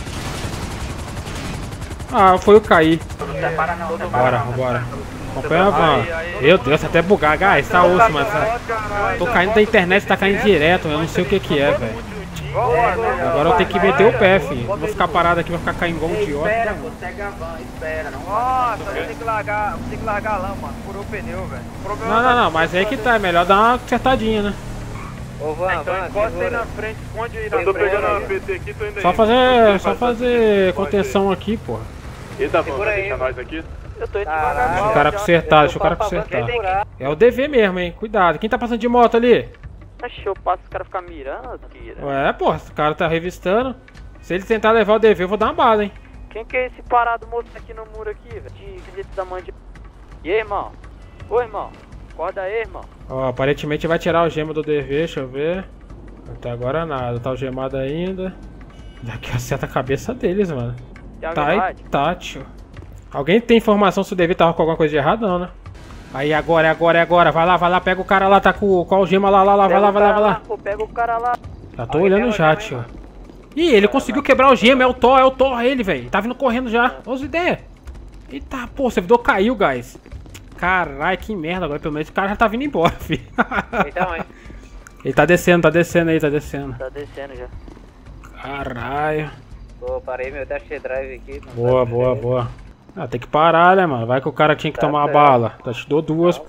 Speaker 1: Ah, foi eu cair.
Speaker 5: Separa não, separa
Speaker 1: Bora,
Speaker 5: não.
Speaker 1: vambora. Acompanha a van. Meu Deus, até bugar. Guys, tá osso, mas tô caindo da internet, tá caindo direto. Eu não sei o que que é, velho. Agora eu tenho que meter o pé, filho. Não vou ficar parado aqui, vou ficar caindo igual um idiota.
Speaker 5: Espera, pô, segue a van, espera. Não
Speaker 2: Nossa, eu tenho que largar, tem que largar lá, mano. Furou o pneu, velho. O problema
Speaker 1: Não, não, não, mas aí que tá. É melhor dar uma acertadinha, né?
Speaker 5: Ô, Van,
Speaker 2: Então
Speaker 5: Van,
Speaker 2: encosta aí
Speaker 5: segura.
Speaker 2: na frente, esconde aí na
Speaker 6: Eu tô
Speaker 2: frente.
Speaker 6: pegando a P T aqui, tô indo aí.
Speaker 1: Só fazer, só fazer contenção aqui, porra.
Speaker 7: Eita, Van,
Speaker 5: Segura
Speaker 7: vai
Speaker 5: aí,
Speaker 7: deixar
Speaker 5: mano.
Speaker 7: nós aqui?
Speaker 2: Eu tô indo
Speaker 5: Caralho.
Speaker 1: Deixa o
Speaker 2: devagar.
Speaker 1: cara consertar, deixa o cara consertar. É o D V mesmo, hein? Cuidado. Quem tá passando de moto ali?
Speaker 2: Deixa eu passo os caras ficar mirando, tira.
Speaker 1: Ué, porra, o cara tá revistando. Se ele tentar levar o D V, eu vou dar uma bala, hein?
Speaker 2: Quem que é esse parado moço aqui no muro aqui, velho? De filho da mãe de... E aí, irmão? Ô, irmão. Acorda aí, irmão.
Speaker 1: Ó, aparentemente vai tirar o gema do D V, deixa eu ver. Até agora nada, tá algemado ainda. Daqui acerta a cabeça deles, mano.
Speaker 2: Tem
Speaker 1: Tá
Speaker 2: alguém
Speaker 1: aí, tátil. Alguém tem informação se o D V tava com alguma coisa de errado, não, né? Aí, agora, é agora, é agora. Vai lá, vai lá, pega o cara lá, tá com, com a algema lá, lá, lá, vai lá, vai lá, vai lá.
Speaker 2: Pô, pega o cara lá.
Speaker 1: Já tô olhando já, tio. Ih, ele conseguiu quebrar o gema, é o Thor, é o Thor ele, velho. Tá vindo correndo já. Olha as ideias. Eita, pô, o servidor caiu, guys. Caralho, que merda agora, pelo menos o cara já tá vindo embora, filho.
Speaker 5: Então, hein?
Speaker 1: Ele tá descendo, tá descendo aí, tá descendo.
Speaker 2: Tá descendo já.
Speaker 1: Caralho.
Speaker 5: Pô, parei meu test drive aqui. mano.
Speaker 1: Boa, boa, boa. Ah, tem que parar, né, mano? Vai que o cara tinha que
Speaker 5: Tá
Speaker 1: tomar uma
Speaker 5: certo.
Speaker 1: bala. Tá, te dou duas, pô.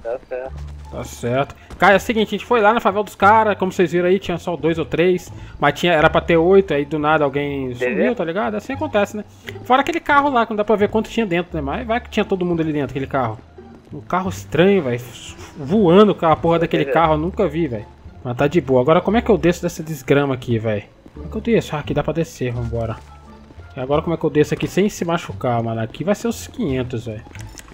Speaker 5: Tá certo.
Speaker 1: Tá certo. Cara, é o seguinte, a gente foi lá na favela dos caras, como vocês viram aí, tinha só dois ou três, mas tinha, era pra ter oito, aí do nada alguém sumiu, tá ligado? Assim acontece, né? Fora aquele carro lá, que não dá pra ver quanto tinha dentro, né? Mas vai que tinha todo mundo ali dentro, aquele carro. Um carro estranho, velho, voando com a porra daquele carro, eu nunca vi, velho. Mas tá de boa. Agora como é que eu desço dessa desgrama aqui, velho? Como é que eu desço? Ah, aqui dá pra descer, vambora. E agora como é que eu desço aqui sem se machucar, mano? Aqui vai ser os quinhentos, velho.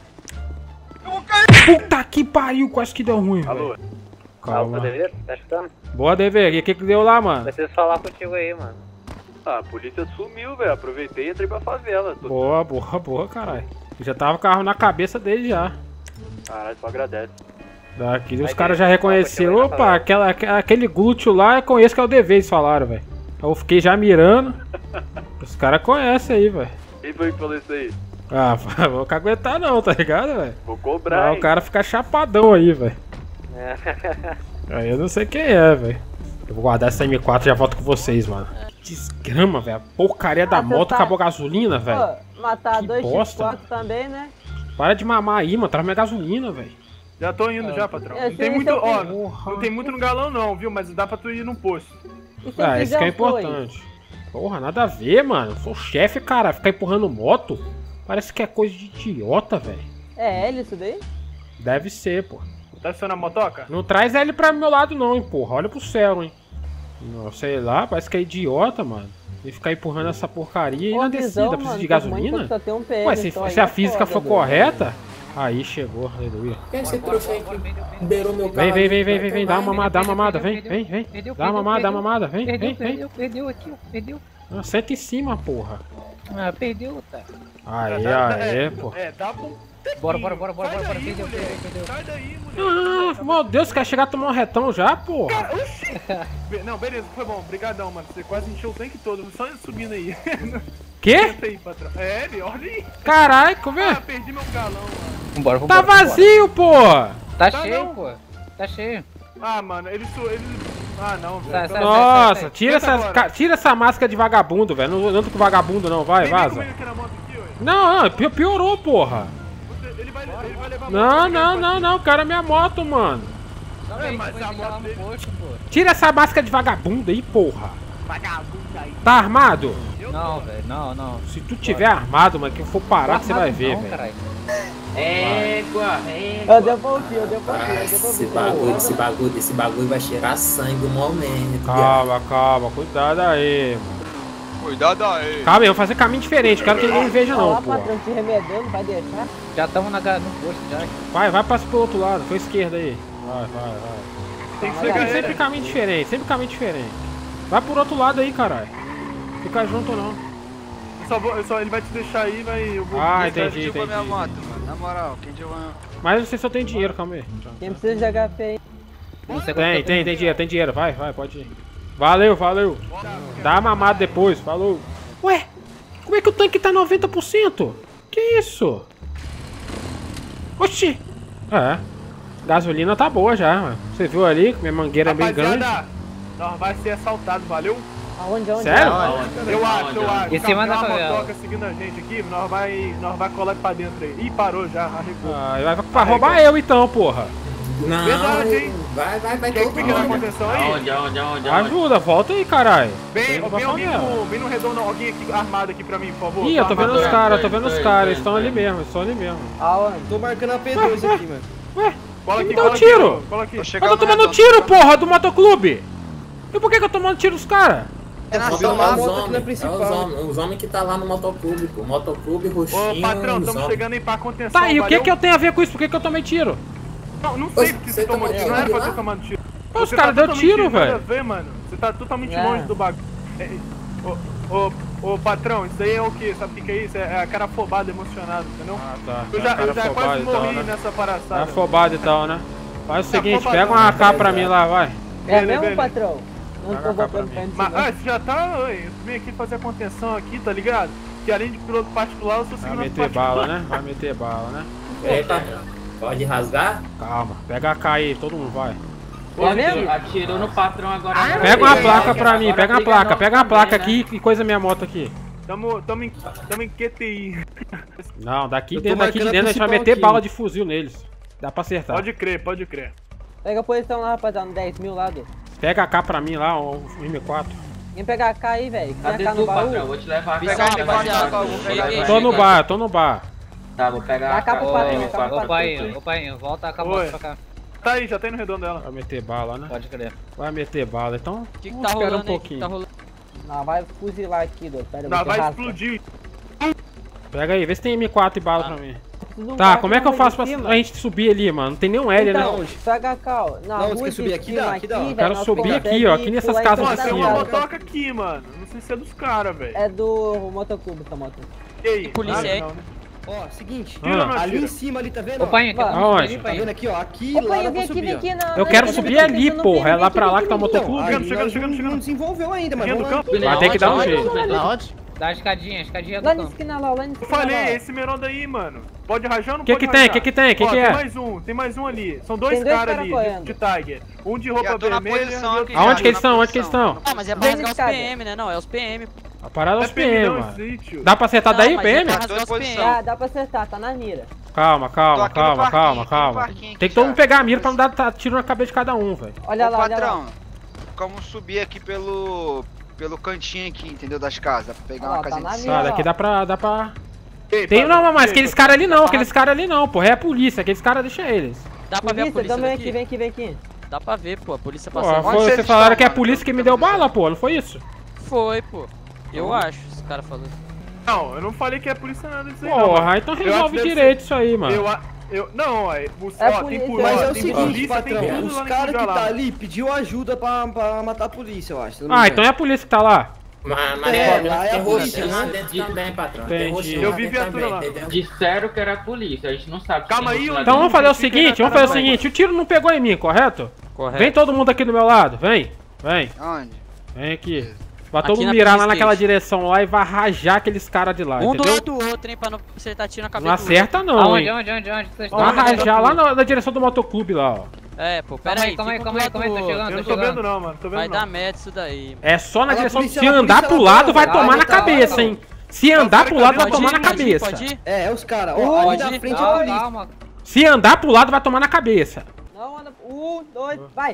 Speaker 1: Puta que pariu, quase que deu ruim, velho. Calma.
Speaker 5: Dever, tá escutando?
Speaker 1: Boa, Dever. E o que que deu lá, mano?
Speaker 5: Preciso falar contigo aí, mano.
Speaker 7: Ah, a polícia sumiu, velho. Aproveitei e entrei pra favela. Tô...
Speaker 1: Boa, boa, boa, caralho. Já tava o carro na cabeça dele já.
Speaker 7: Caralho, só agradece.
Speaker 1: Daqui os caras já reconheceram. Opa, aquela, aquele glúteo lá, eu conheço que é o Dever, eles falaram, velho. Eu fiquei já mirando. Os caras conhecem aí, velho.
Speaker 7: Quem foi que falou isso aí?
Speaker 1: Ah, vou caguetar não, tá ligado, velho?
Speaker 7: Vou cobrar,
Speaker 1: ah, o cara fica chapadão aí, velho. Aí eu não sei quem é, velho. Eu vou guardar essa M quatro e já volto com vocês, mano. Desgrama, velho. Porcaria da
Speaker 9: Ah,
Speaker 1: moto
Speaker 9: tá-
Speaker 1: acabou a gasolina, velho.
Speaker 9: Pô, matar
Speaker 1: Que
Speaker 9: dois
Speaker 1: bosta.
Speaker 9: X quatro também, né?
Speaker 1: Para de mamar aí, mano. Traz minha gasolina, velho.
Speaker 6: Já tô indo já, patrão.
Speaker 9: É,
Speaker 6: Não tem
Speaker 9: sim,
Speaker 6: muito,
Speaker 9: então-
Speaker 6: ó,
Speaker 1: Porra.
Speaker 6: não tem muito no galão não, viu? Mas dá pra tu ir num posto.
Speaker 9: E se eu
Speaker 1: Ah, isso
Speaker 9: fizer
Speaker 1: que é
Speaker 9: um foi?
Speaker 1: importante. Porra, nada a ver, mano. Eu sou chefe, cara. Ficar empurrando moto. Parece que é coisa de idiota, velho.
Speaker 9: É ele isso daí?
Speaker 1: Deve ser, pô.
Speaker 6: Tá sendo a motoca?
Speaker 1: Não traz ele pra meu lado não, hein, porra. Olha pro céu, hein. Não, sei lá, parece que é idiota, mano. E ficar empurrando essa porcaria e
Speaker 9: Ô,
Speaker 1: na
Speaker 9: Visão,
Speaker 1: descida. Precisa
Speaker 9: mano,
Speaker 1: de
Speaker 9: tá muito
Speaker 1: gasolina?
Speaker 9: que só tem um P M,
Speaker 1: Ué, se,
Speaker 9: então
Speaker 1: se
Speaker 9: aí
Speaker 1: a
Speaker 9: é
Speaker 1: física
Speaker 9: foda,
Speaker 1: for
Speaker 9: doido.
Speaker 1: correta... Aí chegou, aleluia.
Speaker 10: Esse trouxa aí que liberou meu
Speaker 1: Vem,
Speaker 10: carro.
Speaker 1: vem, vem, vem, vem, vem. Dá uma
Speaker 10: Vai,
Speaker 1: mamada, dá uma mamada. Vem,
Speaker 5: perdeu,
Speaker 1: vem, vem.
Speaker 5: perdeu,
Speaker 1: Dá uma
Speaker 5: perdeu,
Speaker 1: mamada, dá uma
Speaker 5: perdeu.
Speaker 1: mamada. Vem, vem,
Speaker 5: Perdeu,
Speaker 1: vem.
Speaker 5: perdeu, perdeu aqui, ó. Perdeu.
Speaker 1: Ah, senta em cima, porra.
Speaker 5: Ah, perdeu, tá.
Speaker 1: Aí,
Speaker 6: Dá-
Speaker 1: aí,
Speaker 6: é,
Speaker 1: pô.
Speaker 6: É, dá pra...
Speaker 5: Bora, bora, bora, bora,
Speaker 6: Sai
Speaker 5: bora, bora.
Speaker 6: daí,
Speaker 5: Perdeu,
Speaker 6: mulher.
Speaker 5: perdeu, perdeu.
Speaker 6: Sai daí, mulher.
Speaker 1: Ah, meu Deus, quer chegar a tomar um retão já, porra?
Speaker 6: Cara, oxi. Be- Não, beleza, foi bom. Obrigadão, mano. Você quase encheu o tanque todo. Só subindo aí.
Speaker 1: Quê?
Speaker 6: Senta aí, patrão. É, ele, olha aí.
Speaker 1: Caralho, como é?
Speaker 6: Ah, perdi meu galão, mano.
Speaker 5: Vambora,
Speaker 1: Tá
Speaker 5: vambora.
Speaker 1: vazio, porra!
Speaker 5: Tá
Speaker 6: Tá
Speaker 5: cheio,
Speaker 6: não.
Speaker 5: pô. Tá cheio.
Speaker 6: Ah, mano, ele... su- ele... Ah, não, velho.
Speaker 5: Sai,
Speaker 6: Pelo
Speaker 5: sai,
Speaker 6: amor-
Speaker 1: Nossa, tira
Speaker 6: Senta
Speaker 1: essa,
Speaker 6: agora.
Speaker 1: ca- tira essa máscara de vagabundo, velho. Não ando com vagabundo, não. Vai,
Speaker 6: Vem, vem
Speaker 1: vaza.
Speaker 6: comigo aqui na moto aqui, ué.
Speaker 1: Não, não, pi- piorou, porra.
Speaker 6: Você- Ele vai, ele vai levar a moto
Speaker 1: Não,
Speaker 6: pra
Speaker 1: não,
Speaker 6: cá,
Speaker 1: não, não. Cara, minha moto, mano.
Speaker 5: Não,
Speaker 6: É,
Speaker 5: vem,
Speaker 6: mas
Speaker 5: depois
Speaker 6: a
Speaker 5: deixa lá
Speaker 6: moto
Speaker 5: no
Speaker 6: dele-
Speaker 5: posto, pô.
Speaker 1: Tira essa máscara de vagabundo aí, porra.
Speaker 6: Vagabundo aí.
Speaker 1: Tá armado?
Speaker 5: Não, velho, não, não.
Speaker 1: Se tu tiver armado, mano, que eu for parar, que você vai ver,
Speaker 5: Não,
Speaker 1: velho.
Speaker 5: caralho.
Speaker 10: Égua, égua.
Speaker 9: Eu devolvi, eu devolvi,
Speaker 10: Ah,
Speaker 9: eu
Speaker 10: esse
Speaker 9: devolvi.
Speaker 10: bagulho, esse bagulho, esse bagulho vai cheirar sangue no momento. viado.
Speaker 1: Calma, calma, cuidado aí, mano.
Speaker 7: Cuidado aí.
Speaker 1: Calma aí, eu vou fazer caminho diferente, quero que ninguém me veja
Speaker 9: Olha
Speaker 1: não,
Speaker 9: lá,
Speaker 1: porra.
Speaker 9: patrão, te remedando, vai deixar?
Speaker 5: Já estamos no posto já.
Speaker 1: Vai, vai, passa pro outro lado, foi esquerda aí. Vai, vai, vai.
Speaker 6: Tem que ser
Speaker 1: Sempre,
Speaker 6: galera.
Speaker 1: sempre caminho diferente, sempre caminho diferente. Vai por outro lado aí, caralho. Fica junto não.
Speaker 6: Eu só vou, eu só, ele vai te deixar aí, vai... Eu vou
Speaker 1: Ah,
Speaker 6: deixar-
Speaker 1: entendi, entendi.
Speaker 2: minha moto, mano. Na moral, quem deu uma...
Speaker 1: Mas não sei se eu tenho dinheiro, calma aí.
Speaker 9: Quem precisa de H P aí?
Speaker 5: Não sei
Speaker 1: Tem, tem, tem dinheiro, tem dinheiro. Vai, vai, pode ir. Valeu, valeu. Dá a mamada depois, falou. Ué, como é que o tanque tá noventa por cento? Que isso? Oxi. É, gasolina tá boa já, mano. Você viu ali que minha mangueira é bem grande.
Speaker 6: Rapaziada, nós vai ser assaltado, valeu?
Speaker 9: Aonde, aonde?
Speaker 1: Sério?
Speaker 6: Eu acho, eu acho.
Speaker 5: Em cima
Speaker 6: Tem
Speaker 5: da
Speaker 6: uma
Speaker 5: favela.
Speaker 6: motoca seguindo a gente aqui, nós vai, nós vai colar pra dentro aí. Ih, parou já, arregou.
Speaker 1: Ah, vai pra roubar eu então, porra.
Speaker 10: Não,
Speaker 6: Verdade, hein?
Speaker 10: vai, vai, vai
Speaker 6: Quer que
Speaker 10: todo
Speaker 6: fique na
Speaker 10: mundo.
Speaker 6: contenção aí?
Speaker 7: Onde, onde, onde?
Speaker 1: Ajuda, volta aí, caralho.
Speaker 6: Vem,
Speaker 1: Tem
Speaker 6: vem
Speaker 1: pra
Speaker 6: alguém
Speaker 1: favela.
Speaker 6: no, vem no redondo, alguém aqui armado aqui pra mim, por favor.
Speaker 1: Ih, eu tô vendo os
Speaker 6: armado.
Speaker 1: caras, tô vendo os caras, eles estão ali mesmo, eles estão ali mesmo.
Speaker 9: Aonde?
Speaker 3: Tô marcando a P dois aqui, mano.
Speaker 1: Ué,
Speaker 6: Cola
Speaker 1: me
Speaker 6: aqui,
Speaker 1: dá um
Speaker 6: cola aqui,
Speaker 1: tiro.
Speaker 6: cola aqui.
Speaker 1: eu tô tomando tiro, porra, do motoclube. E por que que eu tô tomando tiro dos caras?
Speaker 3: É na
Speaker 10: Só
Speaker 3: sua
Speaker 10: pegar os
Speaker 3: moto aqui
Speaker 10: homens,
Speaker 3: na
Speaker 10: é
Speaker 3: principal.
Speaker 10: os homens, os homens que tá lá no motoclube, pô. Motoclube, roxinho,
Speaker 6: Ô, patrão,
Speaker 10: os
Speaker 6: estamos
Speaker 10: homens.
Speaker 6: chegando aí pra contenção,
Speaker 1: Tá, e o que
Speaker 6: valeu?
Speaker 1: que eu tenho a ver com isso? Por que que eu tomei tiro?
Speaker 6: Não, não sei
Speaker 10: Você
Speaker 6: porque você
Speaker 10: tomou
Speaker 6: tomou tiro,
Speaker 10: tiro
Speaker 6: não era pra
Speaker 10: lá?
Speaker 6: ter tomado tiro.
Speaker 1: Pô, os
Speaker 6: Você
Speaker 1: caras
Speaker 6: tá
Speaker 1: deu
Speaker 6: totalmente
Speaker 1: tiro,
Speaker 6: nada
Speaker 1: velho.
Speaker 6: a ver, mano. Você tá totalmente
Speaker 9: É.
Speaker 6: longe do bagulho. É, Ô, ô, ô, patrão, isso aí é o que? Sabe o que que é isso? É a cara afobada, emocionada, entendeu?
Speaker 1: Ah, tá.
Speaker 6: Eu já, eu já
Speaker 1: afobado
Speaker 6: quase
Speaker 1: então,
Speaker 6: morri
Speaker 1: né?
Speaker 6: nessa
Speaker 1: Tá
Speaker 6: palhaçada.
Speaker 1: afobado então, né? Faz o
Speaker 6: Tá
Speaker 1: seguinte,
Speaker 6: afobado,
Speaker 1: pega uma A K
Speaker 6: né?
Speaker 1: pra mim lá, vai.
Speaker 9: É
Speaker 6: Beleza,
Speaker 9: mesmo,
Speaker 6: beleza.
Speaker 9: patrão? Não
Speaker 1: Paga
Speaker 9: tô
Speaker 1: a K pra
Speaker 9: voltando
Speaker 1: mim.
Speaker 9: pra mim.
Speaker 6: Mas ah, você já tá, oi, eu vim aqui fazer a contenção aqui, tá ligado? Que além de piloto particular, eu sou
Speaker 1: Vai
Speaker 6: segundo
Speaker 1: meter bala, né? Vai meter bala, né?
Speaker 10: É, patrão. Pode rasgar?
Speaker 1: Calma, pega a K aí, todo mundo vai.
Speaker 9: É mesmo?
Speaker 11: Atirou no patrão agora.
Speaker 1: Pega uma placa pra mim,
Speaker 11: Agora
Speaker 1: pega uma
Speaker 11: briga
Speaker 1: placa,
Speaker 11: não
Speaker 1: pega uma
Speaker 11: também,
Speaker 1: placa
Speaker 11: né?
Speaker 1: aqui e coisa minha moto aqui.
Speaker 6: Tamo, tamo, em, tamo em Q T I.
Speaker 1: Não, daqui
Speaker 3: Eu tô
Speaker 1: dentro, daqui de
Speaker 3: marcando a
Speaker 1: dentro a gente vai
Speaker 3: principal
Speaker 1: meter
Speaker 3: aqui,
Speaker 1: bala
Speaker 3: mano.
Speaker 1: de fuzil neles. Dá pra acertar.
Speaker 6: Pode crer, pode crer.
Speaker 9: Pega a posição lá, rapaziada, no dez mil lá, do.
Speaker 1: Pega a K pra mim lá, o M quatro.
Speaker 9: Vem pegar a K aí, velho. Tem a
Speaker 5: Cadê
Speaker 9: K no
Speaker 5: tu,
Speaker 9: baú.
Speaker 5: patrão? Vou te levar a
Speaker 4: Visão,
Speaker 5: pegar
Speaker 4: rapaziada.
Speaker 1: Tô no bar, tô no bar.
Speaker 5: Tá, vou pegar
Speaker 9: Dá
Speaker 5: a
Speaker 9: a K pro patrão,
Speaker 5: M
Speaker 9: K pro
Speaker 5: quatro.
Speaker 9: patrão.
Speaker 5: Ô, pai, ô, pai, volta a
Speaker 6: Oi.
Speaker 5: moto pra cá.
Speaker 6: Tá aí, já tá indo redondo dela.
Speaker 1: Vai meter bala, né?
Speaker 5: Pode crer.
Speaker 1: Vai meter bala, então.
Speaker 4: O que que
Speaker 1: vamos
Speaker 4: tá
Speaker 1: esperar
Speaker 4: rolando
Speaker 1: um
Speaker 4: aí? O que que
Speaker 1: pouquinho.
Speaker 4: tá rolando?
Speaker 9: Não, vai fuzilar aqui, do. Pera aí,
Speaker 6: Não,
Speaker 9: vou
Speaker 6: vai
Speaker 9: rasgar.
Speaker 6: explodir.
Speaker 1: Pega aí, vê se tem M quatro e bala pra mim.
Speaker 9: Preciso de um
Speaker 1: Tá,
Speaker 9: cara
Speaker 1: como é que eu
Speaker 9: na
Speaker 1: faço
Speaker 9: rua
Speaker 1: pra
Speaker 9: de cima.
Speaker 1: a gente subir ali, mano? Não tem nenhum L,
Speaker 9: Então,
Speaker 1: né?
Speaker 9: pega a K, ó. Na
Speaker 11: Não,
Speaker 9: rua
Speaker 11: você quer
Speaker 9: de
Speaker 11: subir aqui?
Speaker 9: cima
Speaker 11: Dá, aqui dá.
Speaker 9: velho,
Speaker 1: Quero
Speaker 9: nós
Speaker 1: subir aqui,
Speaker 9: consegue
Speaker 1: ó, aqui nessas
Speaker 9: pular
Speaker 1: casas
Speaker 6: Pô,
Speaker 9: em
Speaker 1: aqui,
Speaker 6: tem
Speaker 9: cima
Speaker 6: uma
Speaker 1: ó.
Speaker 9: da-
Speaker 6: motoca aqui, mano. Não sei se é dos caras, velho.
Speaker 9: É do motoclube essa moto.
Speaker 6: E aí?
Speaker 4: polícia
Speaker 6: Ah,
Speaker 4: aí?
Speaker 6: não, né?
Speaker 11: Ó, seguinte.
Speaker 1: Ah.
Speaker 6: não
Speaker 11: Ali
Speaker 6: tira.
Speaker 11: em cima ali, tá vendo?
Speaker 5: Ô, pai,
Speaker 9: Vai.
Speaker 1: Aonde?
Speaker 11: Tá vendo aqui, ó? Aqui
Speaker 9: Ô,
Speaker 11: lá
Speaker 9: pai,
Speaker 11: dá
Speaker 9: vem
Speaker 11: pra
Speaker 9: aqui,
Speaker 11: subir,
Speaker 9: vem
Speaker 11: ó.
Speaker 9: aqui, não.
Speaker 1: Eu
Speaker 9: não,
Speaker 1: quero
Speaker 9: não,
Speaker 1: subir
Speaker 9: não,
Speaker 1: ali,
Speaker 9: não, não,
Speaker 1: porra. É
Speaker 9: vem
Speaker 1: lá
Speaker 9: aqui,
Speaker 1: pra lá
Speaker 9: vem
Speaker 1: que tá o
Speaker 9: aqui,
Speaker 11: Então,
Speaker 1: motoclube.
Speaker 11: aí
Speaker 6: Chegando,
Speaker 11: nós
Speaker 6: chegando,
Speaker 11: não-
Speaker 6: chegando.
Speaker 11: não desenvolveu ainda, mas
Speaker 6: Chegando
Speaker 11: vamos
Speaker 6: no
Speaker 11: lá.
Speaker 6: campo.
Speaker 1: Vai ter que dar um
Speaker 4: Onde?
Speaker 1: jeito.
Speaker 4: Na onde?
Speaker 5: Dá a escadinha, a escadinha do
Speaker 9: Lá na
Speaker 5: campo.
Speaker 9: esquina lá, lá na
Speaker 6: Eu
Speaker 9: esquina
Speaker 6: falei,
Speaker 9: lá.
Speaker 6: esse Meronda aí, mano. Pode rajar ou não
Speaker 1: Que
Speaker 6: pode
Speaker 1: que tem?
Speaker 6: rajar?
Speaker 1: Que que tem? Que
Speaker 6: Ó,
Speaker 1: que
Speaker 6: tem
Speaker 1: é?
Speaker 6: mais um, tem mais um ali. São dois
Speaker 9: Tem dois
Speaker 6: caras
Speaker 9: cara
Speaker 6: ali,
Speaker 9: correndo.
Speaker 6: de, de Tiger. Um de roupa
Speaker 12: Já tô na
Speaker 6: vermelha
Speaker 12: posição
Speaker 6: e
Speaker 12: aqui.
Speaker 6: outro...
Speaker 1: Aonde que eles
Speaker 12: Já,
Speaker 1: estão?
Speaker 12: na
Speaker 1: Onde que eles estão?
Speaker 4: Ah, mas é pra
Speaker 9: Vem
Speaker 4: rasgar os
Speaker 9: escada.
Speaker 4: P M, né? Não, é os P M.
Speaker 1: A parada é os
Speaker 6: É
Speaker 1: P M,
Speaker 6: P M,
Speaker 1: mano.
Speaker 6: sítio.
Speaker 1: Dá pra acertar
Speaker 4: Não,
Speaker 1: daí o
Speaker 4: mas
Speaker 1: P M?
Speaker 4: é pra
Speaker 12: Tô
Speaker 4: rasgar
Speaker 12: em
Speaker 4: os P M.
Speaker 12: posição.
Speaker 9: Ah, dá pra acertar, tá na mira.
Speaker 1: Calma,
Speaker 12: Tô
Speaker 1: calma,
Speaker 12: aqui no
Speaker 1: calma,
Speaker 12: parquinho,
Speaker 1: calma,
Speaker 12: aqui no
Speaker 1: calma.
Speaker 12: parquinho aqui
Speaker 1: Tem que todo
Speaker 12: já.
Speaker 1: mundo pegar a mira pra não dar tá, tiro na cabeça de cada um, velho.
Speaker 9: Olha
Speaker 12: Ô,
Speaker 9: lá, olha lá.
Speaker 12: patrão, como subir aqui pelo, pelo cantinho aqui, entendeu, das casas, pra pegar
Speaker 9: Ah,
Speaker 12: uma
Speaker 9: tá
Speaker 12: casinha
Speaker 9: na
Speaker 12: de
Speaker 9: mira.
Speaker 1: Tá, daqui dá pra. Dá pra...
Speaker 6: Ei,
Speaker 1: Tem,
Speaker 6: padrão,
Speaker 1: não, mas
Speaker 6: ei,
Speaker 1: aqueles
Speaker 6: tô-
Speaker 1: caras ali não, aqueles caras ali não, porra. É a polícia, aqueles caras deixa eles.
Speaker 4: Dá pra ver a
Speaker 9: Polícia,
Speaker 4: polícia
Speaker 9: também aqui,
Speaker 4: daqui?
Speaker 9: vem aqui, vem aqui.
Speaker 4: Dá pra ver, pô. A polícia
Speaker 1: Pô,
Speaker 4: passando.
Speaker 1: foi,
Speaker 12: Onde
Speaker 1: vocês
Speaker 12: vocês
Speaker 1: falaram
Speaker 12: estão,
Speaker 1: que é a
Speaker 12: mano?
Speaker 1: polícia que me deu bala, pô, não foi isso?
Speaker 4: Foi, pô. Eu acho, esse cara falou.
Speaker 6: Não, eu não falei que é polícia nada disso aí, não.
Speaker 1: Porra,
Speaker 6: mano.
Speaker 1: então
Speaker 6: Eu acho
Speaker 1: resolve
Speaker 6: que deve
Speaker 1: direito isso aí,
Speaker 6: Eu,
Speaker 1: mano.
Speaker 6: a- eu, não, ó, o-
Speaker 9: É
Speaker 6: ó,
Speaker 9: polícia,
Speaker 6: tem polícia,
Speaker 11: Mas é o
Speaker 6: tem
Speaker 11: seguinte,
Speaker 6: polícia, tem
Speaker 11: patrão,
Speaker 6: tudo
Speaker 11: os
Speaker 6: lá em
Speaker 11: caras que
Speaker 6: Jalalá.
Speaker 11: tá ali pediu ajuda pra, pra matar a polícia, eu acho. se eu não me
Speaker 1: Ah,
Speaker 11: engano.
Speaker 1: então é a polícia que tá lá.
Speaker 10: Mas, mas
Speaker 11: É,
Speaker 10: tem,
Speaker 11: lá é a
Speaker 10: tem
Speaker 11: polícia,
Speaker 10: roxinho lá
Speaker 11: né?
Speaker 10: dentro também, patrão. Tem
Speaker 1: Entendi.
Speaker 10: roxinho
Speaker 6: Eu
Speaker 10: lá
Speaker 6: vi
Speaker 10: dentro
Speaker 6: viatura
Speaker 10: também,
Speaker 6: lá.
Speaker 10: entendeu?
Speaker 5: Disseram que era a polícia, a gente não sabe. se
Speaker 6: Calma
Speaker 5: tem
Speaker 6: aí,
Speaker 5: roxo lá
Speaker 1: Então
Speaker 5: dentro.
Speaker 1: vamos fazer o
Speaker 6: Fica
Speaker 1: seguinte,
Speaker 6: na
Speaker 1: vamos fazer o
Speaker 6: cara,
Speaker 1: seguinte, o tiro não pegou em mim, correto?
Speaker 4: Correto.
Speaker 1: Vem todo mundo aqui do meu lado, vem. Vem,
Speaker 12: Onde?
Speaker 1: vem aqui. Vai
Speaker 4: Aqui
Speaker 1: todo mundo
Speaker 4: na
Speaker 1: mirar lá
Speaker 4: Police
Speaker 1: naquela
Speaker 4: Station.
Speaker 1: direção lá e vai rajar aqueles caras de lá,
Speaker 4: Um do
Speaker 1: entendeu?
Speaker 4: lado do outro, hein, pra não acertar tiro na cabeça
Speaker 1: Não
Speaker 4: do
Speaker 1: acerta não,
Speaker 5: Aonde,
Speaker 1: hein.
Speaker 5: onde, onde, onde? Vocês
Speaker 1: Vai
Speaker 5: estão?
Speaker 1: rajar lá na, na direção do motoclube lá, ó.
Speaker 4: outro. É, pô, pera
Speaker 5: Calma aí,
Speaker 4: aí,
Speaker 5: calma aí,
Speaker 4: fica um
Speaker 5: calma
Speaker 4: do
Speaker 5: aí, calma aí,
Speaker 4: lado
Speaker 5: tô
Speaker 4: do
Speaker 5: chegando,
Speaker 6: Eu
Speaker 5: tô
Speaker 6: não tô
Speaker 5: chegando.
Speaker 6: vendo não, mano, tô vendo
Speaker 4: Vai
Speaker 6: não.
Speaker 4: dar merda isso daí.
Speaker 1: É só na
Speaker 11: Olha a
Speaker 1: direção,
Speaker 11: polícia,
Speaker 1: se
Speaker 11: olha a
Speaker 1: andar
Speaker 11: polícia
Speaker 1: pro
Speaker 11: lá
Speaker 1: lado
Speaker 11: fora,
Speaker 1: vai
Speaker 11: vai,
Speaker 1: tomar na
Speaker 11: tá,
Speaker 1: cabeça,
Speaker 11: tá.
Speaker 1: hein. Se andar pro lado vai
Speaker 4: Pode
Speaker 1: tomar
Speaker 4: ir,
Speaker 1: na
Speaker 4: pode ir,
Speaker 1: cabeça.
Speaker 4: pode ir?
Speaker 11: É, é os caras. Ó,
Speaker 9: Pode
Speaker 11: ali
Speaker 4: ir.
Speaker 11: na frente é a
Speaker 5: Calma,
Speaker 11: polícia.
Speaker 5: calma.
Speaker 1: Se andar pro lado vai tomar na cabeça.
Speaker 9: Não, anda. Um, dois, vai.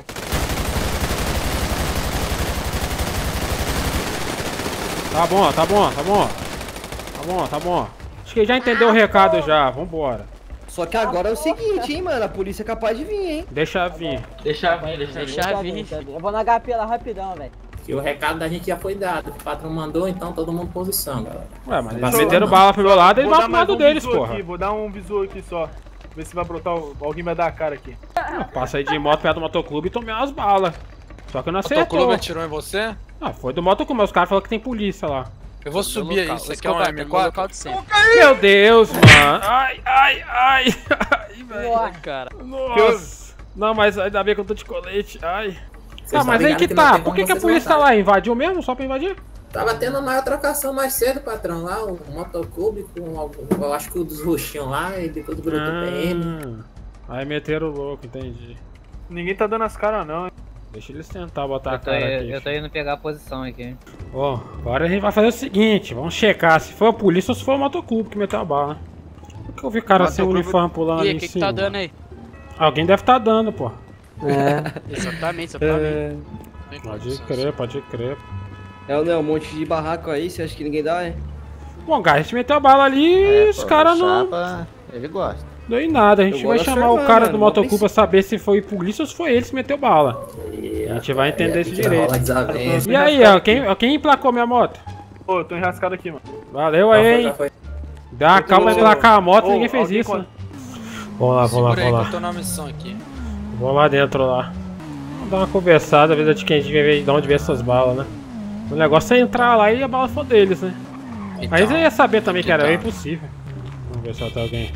Speaker 1: Tá bom, tá bom, tá bom. Tá bom, tá bom. Acho que já entendeu o recado já, vambora.
Speaker 11: Só que agora é o seguinte, hein, mano. A polícia é capaz de vir, hein.
Speaker 1: Deixa vir.
Speaker 5: Deixa vir, deixa vir.
Speaker 4: Deixa vir.
Speaker 9: Deixa vir. Eu vou na H P lá rapidão, velho.
Speaker 10: E o recado da gente já foi dado. O patrão mandou, então todo mundo em posição, galera.
Speaker 1: Ué, mas eles
Speaker 10: Deixa eu-
Speaker 1: meteram bala pro meu lado, eles
Speaker 6: Vou
Speaker 1: vão
Speaker 6: dar
Speaker 1: pro
Speaker 6: mais
Speaker 1: lado
Speaker 6: um
Speaker 1: deles,
Speaker 6: bizu
Speaker 1: porra.
Speaker 6: aqui, vou dar um bizu aqui só. Ver se vai brotar, o- alguém vai dar a cara aqui.
Speaker 1: Passa aí de moto perto do motoclube e tomei umas balas. Só que eu não
Speaker 13: O
Speaker 1: acertou.
Speaker 13: clube atirou em você?
Speaker 1: Ah, foi do motoclube, mas os caras falaram que tem polícia lá.
Speaker 13: Eu vou subir aí, você quer um
Speaker 4: Escobar,
Speaker 13: M
Speaker 4: tá no
Speaker 13: quatro?
Speaker 4: local de sempre.
Speaker 1: Meu Deus, mano. Ai, ai, ai. Ai, velho.
Speaker 4: Ai, cara.
Speaker 1: Nossa. Não, mas ainda bem que eu tô de colete. Ai.
Speaker 10: Vocês
Speaker 1: Tá,
Speaker 10: estão
Speaker 1: mas aí
Speaker 10: ligados
Speaker 1: que
Speaker 10: não
Speaker 1: tá.
Speaker 10: tem
Speaker 1: Por
Speaker 10: como
Speaker 1: que, que a
Speaker 10: vocês
Speaker 1: polícia tá
Speaker 10: voltarem.
Speaker 1: lá? Invadiu mesmo? Só pra invadir?
Speaker 10: Tava tendo uma trocação mais cedo, patrão, lá, o motoclube com algum, eu acho que o dos roxinhos lá e depois do grupo do P M.
Speaker 1: Ah, aí meteram o louco, entendi.
Speaker 6: Ninguém tá dando as caras não, hein.
Speaker 1: Deixa eles tentar botar a
Speaker 5: Eu tô,
Speaker 1: cara aqui.
Speaker 5: eu tô indo pegar a posição aqui.
Speaker 1: Bom, agora a gente vai fazer o seguinte, vamos checar se foi a polícia ou se foi o motoclube que meteu a bala. Por que eu vi cara sem
Speaker 12: Motoclube-
Speaker 1: uniforme pulando
Speaker 4: E
Speaker 1: ali
Speaker 4: aí,
Speaker 1: em
Speaker 4: o que que
Speaker 1: cima?
Speaker 4: tá dando aí?
Speaker 1: Alguém deve tá dando, pô.
Speaker 9: É.
Speaker 4: Exatamente, exatamente.
Speaker 1: É, pode crer, pode crer.
Speaker 11: É, né, um monte de barraco aí, você acha que ninguém dá, hein?
Speaker 1: Bom, cara, a gente meteu a bala ali e os caras não
Speaker 12: Ele gosta.
Speaker 1: deu em nada. A gente
Speaker 11: Eu
Speaker 1: vai
Speaker 11: gosto
Speaker 1: chamar
Speaker 11: da
Speaker 1: o
Speaker 11: sua
Speaker 1: cara
Speaker 11: irmã,
Speaker 1: do
Speaker 11: mano,
Speaker 1: motoclube
Speaker 11: mó
Speaker 1: pra saber se foi polícia ou se foi ele que meteu bala.
Speaker 10: E
Speaker 1: A gente vai entender isso
Speaker 10: aqui
Speaker 1: direito.
Speaker 10: rola desavença.
Speaker 1: E aí, ó, quem, ó, quem emplacou minha moto?
Speaker 6: Pô, eu tô enrascado aqui, mano.
Speaker 1: Valeu
Speaker 10: Já
Speaker 1: aí,
Speaker 10: foi,
Speaker 1: hein.
Speaker 10: já foi.
Speaker 1: Dá calma em emplacar a moto,
Speaker 6: Ô,
Speaker 1: ninguém fez
Speaker 6: alguém
Speaker 1: isso.
Speaker 6: con-
Speaker 1: né? Vamos lá, vamos lá,
Speaker 13: Segura aí
Speaker 1: vamos
Speaker 13: que
Speaker 1: lá.
Speaker 13: eu tô na missão aqui.
Speaker 1: Vamos lá dentro lá. Vamos dar uma conversada, ver de quem a gente vê de onde vem essas balas, né? O negócio é entrar lá e a bala for deles, né?
Speaker 13: Então,
Speaker 1: Mas eu ia saber também que era
Speaker 13: então.
Speaker 1: impossível. Vamos ver se tem alguém.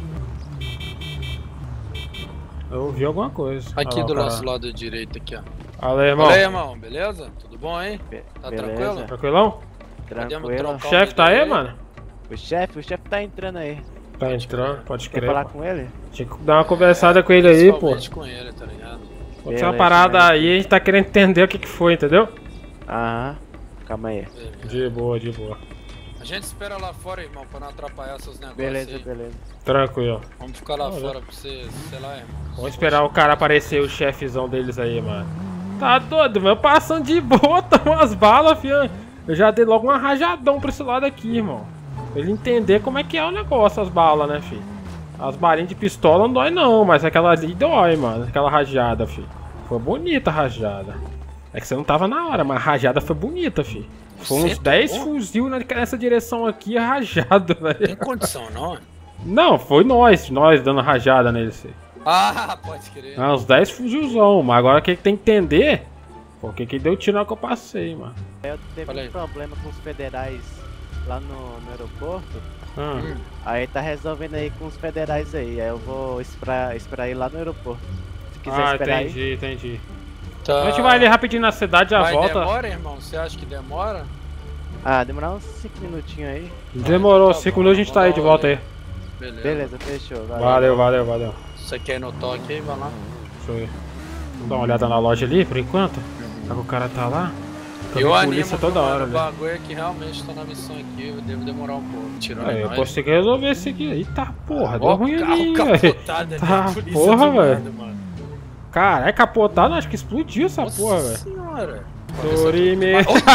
Speaker 1: Eu ouvi alguma coisa.
Speaker 13: Aqui
Speaker 1: Olha lá,
Speaker 13: do
Speaker 1: o cara.
Speaker 13: nosso lado direito aqui, ó.
Speaker 1: Fala aí, irmão.
Speaker 13: Fala aí, irmão, beleza? Tudo bom, hein? Tá tranquilo?
Speaker 1: Tranquilão?
Speaker 13: Podemos
Speaker 12: Tranquilo.
Speaker 13: trocar
Speaker 1: O chefe
Speaker 13: uma
Speaker 1: tá aí,
Speaker 13: ideia
Speaker 1: mano?
Speaker 12: O chefe, o chefe tá entrando aí.
Speaker 1: Tá entrando, pode
Speaker 12: Quer
Speaker 1: crer.
Speaker 12: falar
Speaker 1: pô.
Speaker 12: com ele?
Speaker 1: Tinha que dar uma conversada com ele aí, pô.
Speaker 13: Principalmente com ele, tá ligado?
Speaker 1: Pode ser uma
Speaker 12: Beleza,
Speaker 1: parada
Speaker 12: beleza.
Speaker 1: aí, a gente tá querendo entender o que que foi, entendeu?
Speaker 12: Aham. Calma aí.
Speaker 1: De boa, de boa.
Speaker 13: A gente espera lá fora, irmão, pra não atrapalhar seus negócios.
Speaker 5: Beleza,
Speaker 13: aí.
Speaker 5: beleza.
Speaker 1: Tranquilo.
Speaker 13: Vamos ficar lá
Speaker 1: Olha.
Speaker 13: fora pra você, sei lá, irmão.
Speaker 1: Vamos esperar o cara aparecer, o chefezão deles aí, mano. Tá doido, mano. Passando de boa, toma umas balas, filho. Eu já dei logo uma rajadão pra esse lado aqui, irmão. Pra ele entender como é que é o negócio, as balas, né, filho. As balinhas de pistola não dói não, mas aquela ali dói, mano. Aquela rajada, filho. Foi bonita a rajada. É que você não tava na hora, mas a rajada foi bonita, filho. Foi uns dez fuzil nessa direção aqui, rajado, velho.
Speaker 13: Tem condição, não?
Speaker 1: Não, foi nós, nós dando rajada nele, filho.
Speaker 13: Ah, pode crer.
Speaker 1: Ah, uns dez fuzilzão, mas agora que tem que entender por que que deu tiro na hora que eu passei, mano.
Speaker 5: Eu teve
Speaker 13: Fala
Speaker 5: um
Speaker 13: aí.
Speaker 5: problema com os federais lá no, no aeroporto.
Speaker 1: Hum.
Speaker 5: Aí tá resolvendo aí com os federais aí. Aí eu vou esperar, esperar ir lá no aeroporto. Se quiser
Speaker 1: Ah,
Speaker 5: esperar
Speaker 1: entendi,
Speaker 5: aí.
Speaker 1: entendi.
Speaker 13: Tá.
Speaker 1: A gente vai ali rapidinho na cidade e já
Speaker 13: Vai,
Speaker 1: volta.
Speaker 13: demora, irmão? Você acha que demora?
Speaker 5: Ah, demorar uns cinco minutinhos aí.
Speaker 1: Demorou,
Speaker 13: tá
Speaker 1: cinco
Speaker 13: bom,
Speaker 1: minutos a gente tá aí de
Speaker 13: vamos
Speaker 1: volta
Speaker 13: lá,
Speaker 1: aí.
Speaker 13: Beleza.
Speaker 5: Beleza, fechou. Valeu.
Speaker 1: Valeu, valeu, valeu.
Speaker 13: Você quer ir no toque aí? Vai lá.
Speaker 1: Deixa eu ir. Vamos dar uma olhada na loja ali, por enquanto. Será que o cara tá lá? Eu,
Speaker 13: Eu
Speaker 1: vi
Speaker 13: animo,
Speaker 1: polícia toda hora
Speaker 13: O
Speaker 1: ali.
Speaker 13: bagulho é que realmente tô na missão aqui, eu devo demorar um pouco. Tirando
Speaker 1: É, eu
Speaker 13: nós.
Speaker 1: consegui resolver esse aqui. Eita porra, deu
Speaker 13: Ó,
Speaker 1: ruim
Speaker 13: carro
Speaker 1: ali, velho.
Speaker 13: capotado ali,
Speaker 1: Tá,
Speaker 13: polícia
Speaker 1: porra,
Speaker 13: do
Speaker 1: velho.
Speaker 13: nada, mano.
Speaker 1: Caralho, capotado, acho que explodiu essa
Speaker 13: Nossa
Speaker 1: porra, velho.
Speaker 13: senhora.
Speaker 1: Dorime.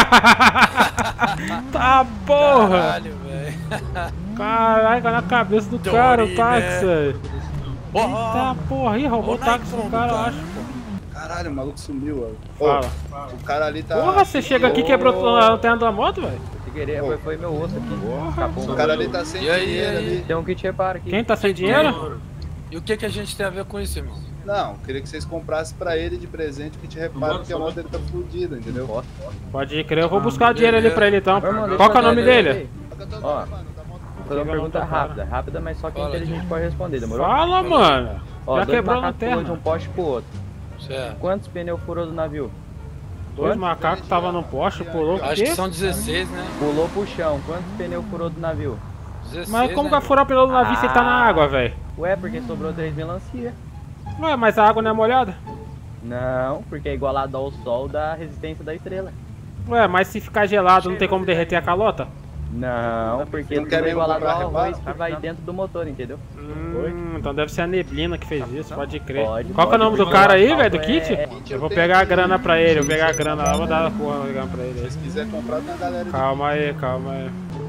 Speaker 1: Tá porra.
Speaker 13: Caralho, velho.
Speaker 1: Caralho, na cabeça do cara, o táxi, velho.
Speaker 13: Ó, ó,
Speaker 1: Eita porra, ih, roubou o táxi do cara, eu acho, pô.
Speaker 14: Caralho, o maluco sumiu, velho.
Speaker 1: Fala.
Speaker 14: O cara ali tá...
Speaker 1: Porra, você chega aqui e quebrou a lanterna da moto, velho?
Speaker 15: Querer, foi, foi meu osso aqui. Acabou.
Speaker 14: O cara ali tá sem
Speaker 13: E aí,
Speaker 14: dinheiro
Speaker 13: e aí?
Speaker 14: ali.
Speaker 15: Tem um kit reparo aqui.
Speaker 1: Quem tá sem dinheiro?
Speaker 13: E o que que a gente tem a ver com isso, irmão?
Speaker 14: Não, queria que vocês comprassem pra ele de presente que te reparo que a moto dele tá fudida, entendeu?
Speaker 1: Pode crer, eu vou buscar o dinheiro ali pra ele então. Qual que é o nome dele?
Speaker 15: Ó, vou fazer uma pergunta rápida, rápida, mas só que
Speaker 13: Fala,
Speaker 15: inteligente pode responder, demorou?
Speaker 1: Fala, mano.
Speaker 15: Ó,
Speaker 1: Já
Speaker 15: dois
Speaker 1: quebrou a
Speaker 15: macacos pulou
Speaker 1: lanterna.
Speaker 15: de um poste pro outro.
Speaker 13: Certo.
Speaker 15: Quantos pneus furou do navio?
Speaker 1: Dois macacos tava no poste, pulou o
Speaker 13: Acho
Speaker 1: quê?
Speaker 13: que são dezesseis, né?
Speaker 15: Pulou pro chão. Quantos pneus furou do navio?
Speaker 13: dezesseis,
Speaker 1: Mas como
Speaker 13: né?
Speaker 1: vai furar o pneu do navio se ele tá na água, velho?
Speaker 15: Ué, porque sobrou três melancia.
Speaker 1: Ué, mas a água não é molhada?
Speaker 15: Não, porque é igualado ao sol da resistência da estrela.
Speaker 1: Ué, mas se ficar gelado não tem como derreter a calota?
Speaker 15: Não, porque
Speaker 14: Não
Speaker 15: tudo
Speaker 14: quer
Speaker 15: é
Speaker 14: mesmo
Speaker 15: igualado
Speaker 14: comprar
Speaker 15: ao arroz
Speaker 14: reparo?
Speaker 15: que vai dentro do motor, entendeu?
Speaker 1: Hum, então deve ser a neblina que fez isso, pode crer.
Speaker 15: Pode,
Speaker 1: Qual que é o
Speaker 15: pode,
Speaker 1: nome do
Speaker 15: porque
Speaker 1: cara
Speaker 15: o
Speaker 1: aí,
Speaker 15: asfalto
Speaker 1: velho, do
Speaker 15: é-
Speaker 1: kit?
Speaker 15: é-
Speaker 1: Eu vou pegar a grana pra ele, eu vou pegar a grana lá, vou dar a porra grana pra ele.
Speaker 14: Se quiser comprar, tem a galera de...
Speaker 1: Calma aí, calma aí.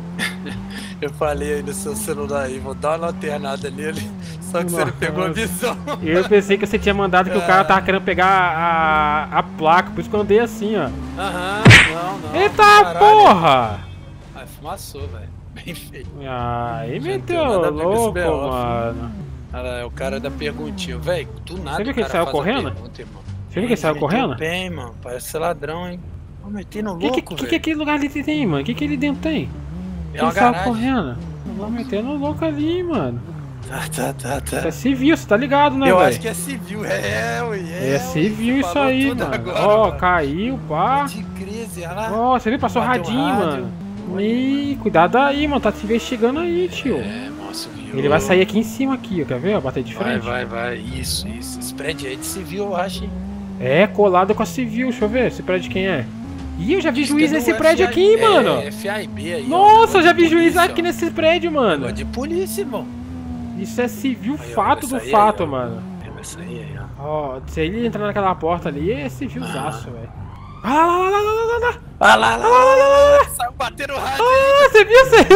Speaker 13: Eu falei aí no seu celular aí, vou dar uma lanternada nele, só que você não pegou a visão.
Speaker 1: Eu pensei que você tinha mandado que o cara tava querendo pegar a, a placa, por isso que eu andei assim, ó.
Speaker 13: Aham, não, não.
Speaker 1: Eita
Speaker 13: caralho.
Speaker 1: porra!
Speaker 13: Ai, fumaçou, velho. Bem feito.
Speaker 1: Ah, aí
Speaker 13: Não
Speaker 1: meteu
Speaker 13: tem nada a ver com esse
Speaker 1: louco,
Speaker 13: B O,
Speaker 1: mano.
Speaker 13: Cara, é o cara da perguntinha. Velho, do nada
Speaker 1: Você viu
Speaker 13: o
Speaker 1: que ele
Speaker 13: cara
Speaker 1: saiu
Speaker 13: faz a
Speaker 1: correndo?
Speaker 13: pergunta, irmão.
Speaker 1: Você viu que ele saiu
Speaker 13: Meteu
Speaker 1: correndo?
Speaker 13: bem, mano. Parece ser ladrão, hein. Vou meter no
Speaker 1: O que,
Speaker 13: louco,
Speaker 1: que, que,
Speaker 13: velho.
Speaker 1: que aquele lugar ali tem, mano? O que, que ele dentro tem?
Speaker 13: É
Speaker 1: Ele
Speaker 13: uma
Speaker 1: saiu
Speaker 13: garagem.
Speaker 1: correndo. Eu vou meter no louco ali, mano.
Speaker 13: Tá, tá, tá, tá.
Speaker 1: Isso é civil, você tá ligado, né,
Speaker 13: Eu
Speaker 1: velho?
Speaker 13: acho que é civil, é, ué, é.
Speaker 1: É civil
Speaker 13: ué,
Speaker 1: isso
Speaker 13: falou
Speaker 1: aí,
Speaker 13: tudo
Speaker 1: mano.
Speaker 13: agora,
Speaker 1: Ó,
Speaker 13: mano.
Speaker 1: caiu, pá.
Speaker 13: De crise, olha lá.
Speaker 1: Ó, você viu? Passou
Speaker 13: Bateu
Speaker 1: radinho,
Speaker 13: rádio.
Speaker 1: mano. Ih, cuidado aí, mano. Tá te investigando aí, tio.
Speaker 13: É, moço, viu?
Speaker 1: Ele vai sair aqui em cima, aqui, ó. Quer ver? Ó, bater de
Speaker 13: Vai,
Speaker 1: frente.
Speaker 13: vai, vai. Isso, isso. Esse prédio aí de civil, eu acho, hein.
Speaker 1: É, colado com a civil. Deixa eu ver. Esse prédio de quem é? Ih, eu já vi
Speaker 13: Diz
Speaker 1: juiz
Speaker 13: que é
Speaker 1: nesse
Speaker 13: do
Speaker 1: prédio
Speaker 13: F I A
Speaker 1: aqui, mano.
Speaker 13: É, F I B aí, ó.
Speaker 1: Nossa, eu já vi
Speaker 13: Negócio de
Speaker 1: juiz
Speaker 13: polícia,
Speaker 1: aqui
Speaker 13: ó.
Speaker 1: nesse prédio, mano.
Speaker 13: Negócio de polícia, irmão.
Speaker 1: Isso é civil,
Speaker 13: Aí, ó,
Speaker 1: fato
Speaker 13: essa
Speaker 1: do
Speaker 13: aí,
Speaker 1: fato,
Speaker 13: aí, ó.
Speaker 1: mano.
Speaker 13: É essa aí, aí, ó.
Speaker 1: Ó, se ele entrar naquela porta ali, é civilzaço, velho. Ah, lá, lá, lá, lá, lá, lá, lá.
Speaker 13: Ah lá, lá,
Speaker 1: lá, lá, lá, lá.
Speaker 13: Saiu batendo o rádio.
Speaker 1: Ah, você viu? Você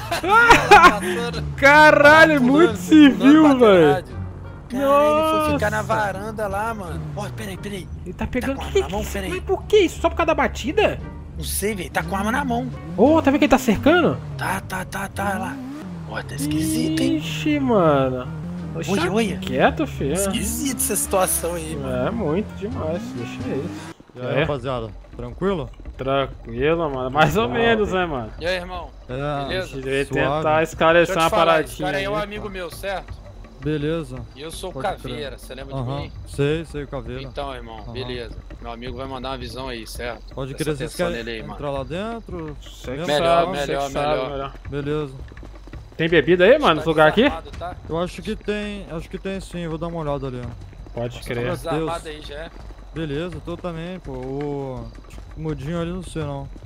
Speaker 1: viu? Caralho, é muito civil, velho.
Speaker 13: Cara, ele foi ficar na varanda lá, mano. Ó, peraí, peraí.
Speaker 1: Ele tá pegando...
Speaker 13: Tá com a
Speaker 1: que,
Speaker 13: arma na mão,
Speaker 1: que,
Speaker 13: peraí.
Speaker 1: mas por que isso? Só por causa da batida?
Speaker 13: Não sei, velho. Tá com a arma na mão.
Speaker 1: Ô, oh, tá vendo que ele tá cercando?
Speaker 13: Tá, tá, tá, tá lá. Ó, tá esquisito, hein?
Speaker 1: Ixi, mano.
Speaker 13: Olha, olha.
Speaker 1: Quieto, filho.
Speaker 13: Esquisito essa situação aí, mano.
Speaker 1: É, muito demais. Deixa ele.
Speaker 16: E aí,
Speaker 1: É.
Speaker 16: rapaziada? Tranquilo?
Speaker 1: Tranquilo, mano. Mais ou menos, né, mano?
Speaker 13: E aí, irmão?
Speaker 16: É,
Speaker 13: Beleza?
Speaker 1: A gente vai
Speaker 16: suave.
Speaker 1: tentar esclarecer
Speaker 13: Deixa eu
Speaker 1: uma
Speaker 13: te falar, esse
Speaker 1: paradinha
Speaker 13: cara aí é um
Speaker 1: aí,
Speaker 13: amigo
Speaker 1: pô.
Speaker 13: meu, certo?
Speaker 16: Beleza.
Speaker 13: E eu sou o
Speaker 16: Pode
Speaker 13: Caveira,
Speaker 16: crer.
Speaker 13: você lembra de
Speaker 16: Aham.
Speaker 13: mim?
Speaker 16: Sei, sei o Caveira.
Speaker 13: Então, irmão,
Speaker 16: Aham.
Speaker 13: beleza. Meu amigo vai mandar uma visão aí, certo?
Speaker 16: Pode
Speaker 13: Presta
Speaker 16: crer, vocês
Speaker 13: atenção
Speaker 16: querem
Speaker 13: nele aí,
Speaker 16: entrar
Speaker 13: mano.
Speaker 16: lá dentro?
Speaker 1: Você que
Speaker 13: Melhor,
Speaker 1: sabe, você
Speaker 13: melhor,
Speaker 1: que sabe,
Speaker 13: melhor.
Speaker 16: Beleza.
Speaker 1: Tem bebida aí, mano, nesse lugar aqui?
Speaker 13: Desarmado, tá?
Speaker 16: Eu acho que tem, acho que tem sim, vou dar uma olhada ali, ó.
Speaker 1: Pode
Speaker 13: Você tá
Speaker 1: crer.
Speaker 13: desarmado aí já é?
Speaker 16: Beleza, tô também, pô. O mudinho ali não sei não.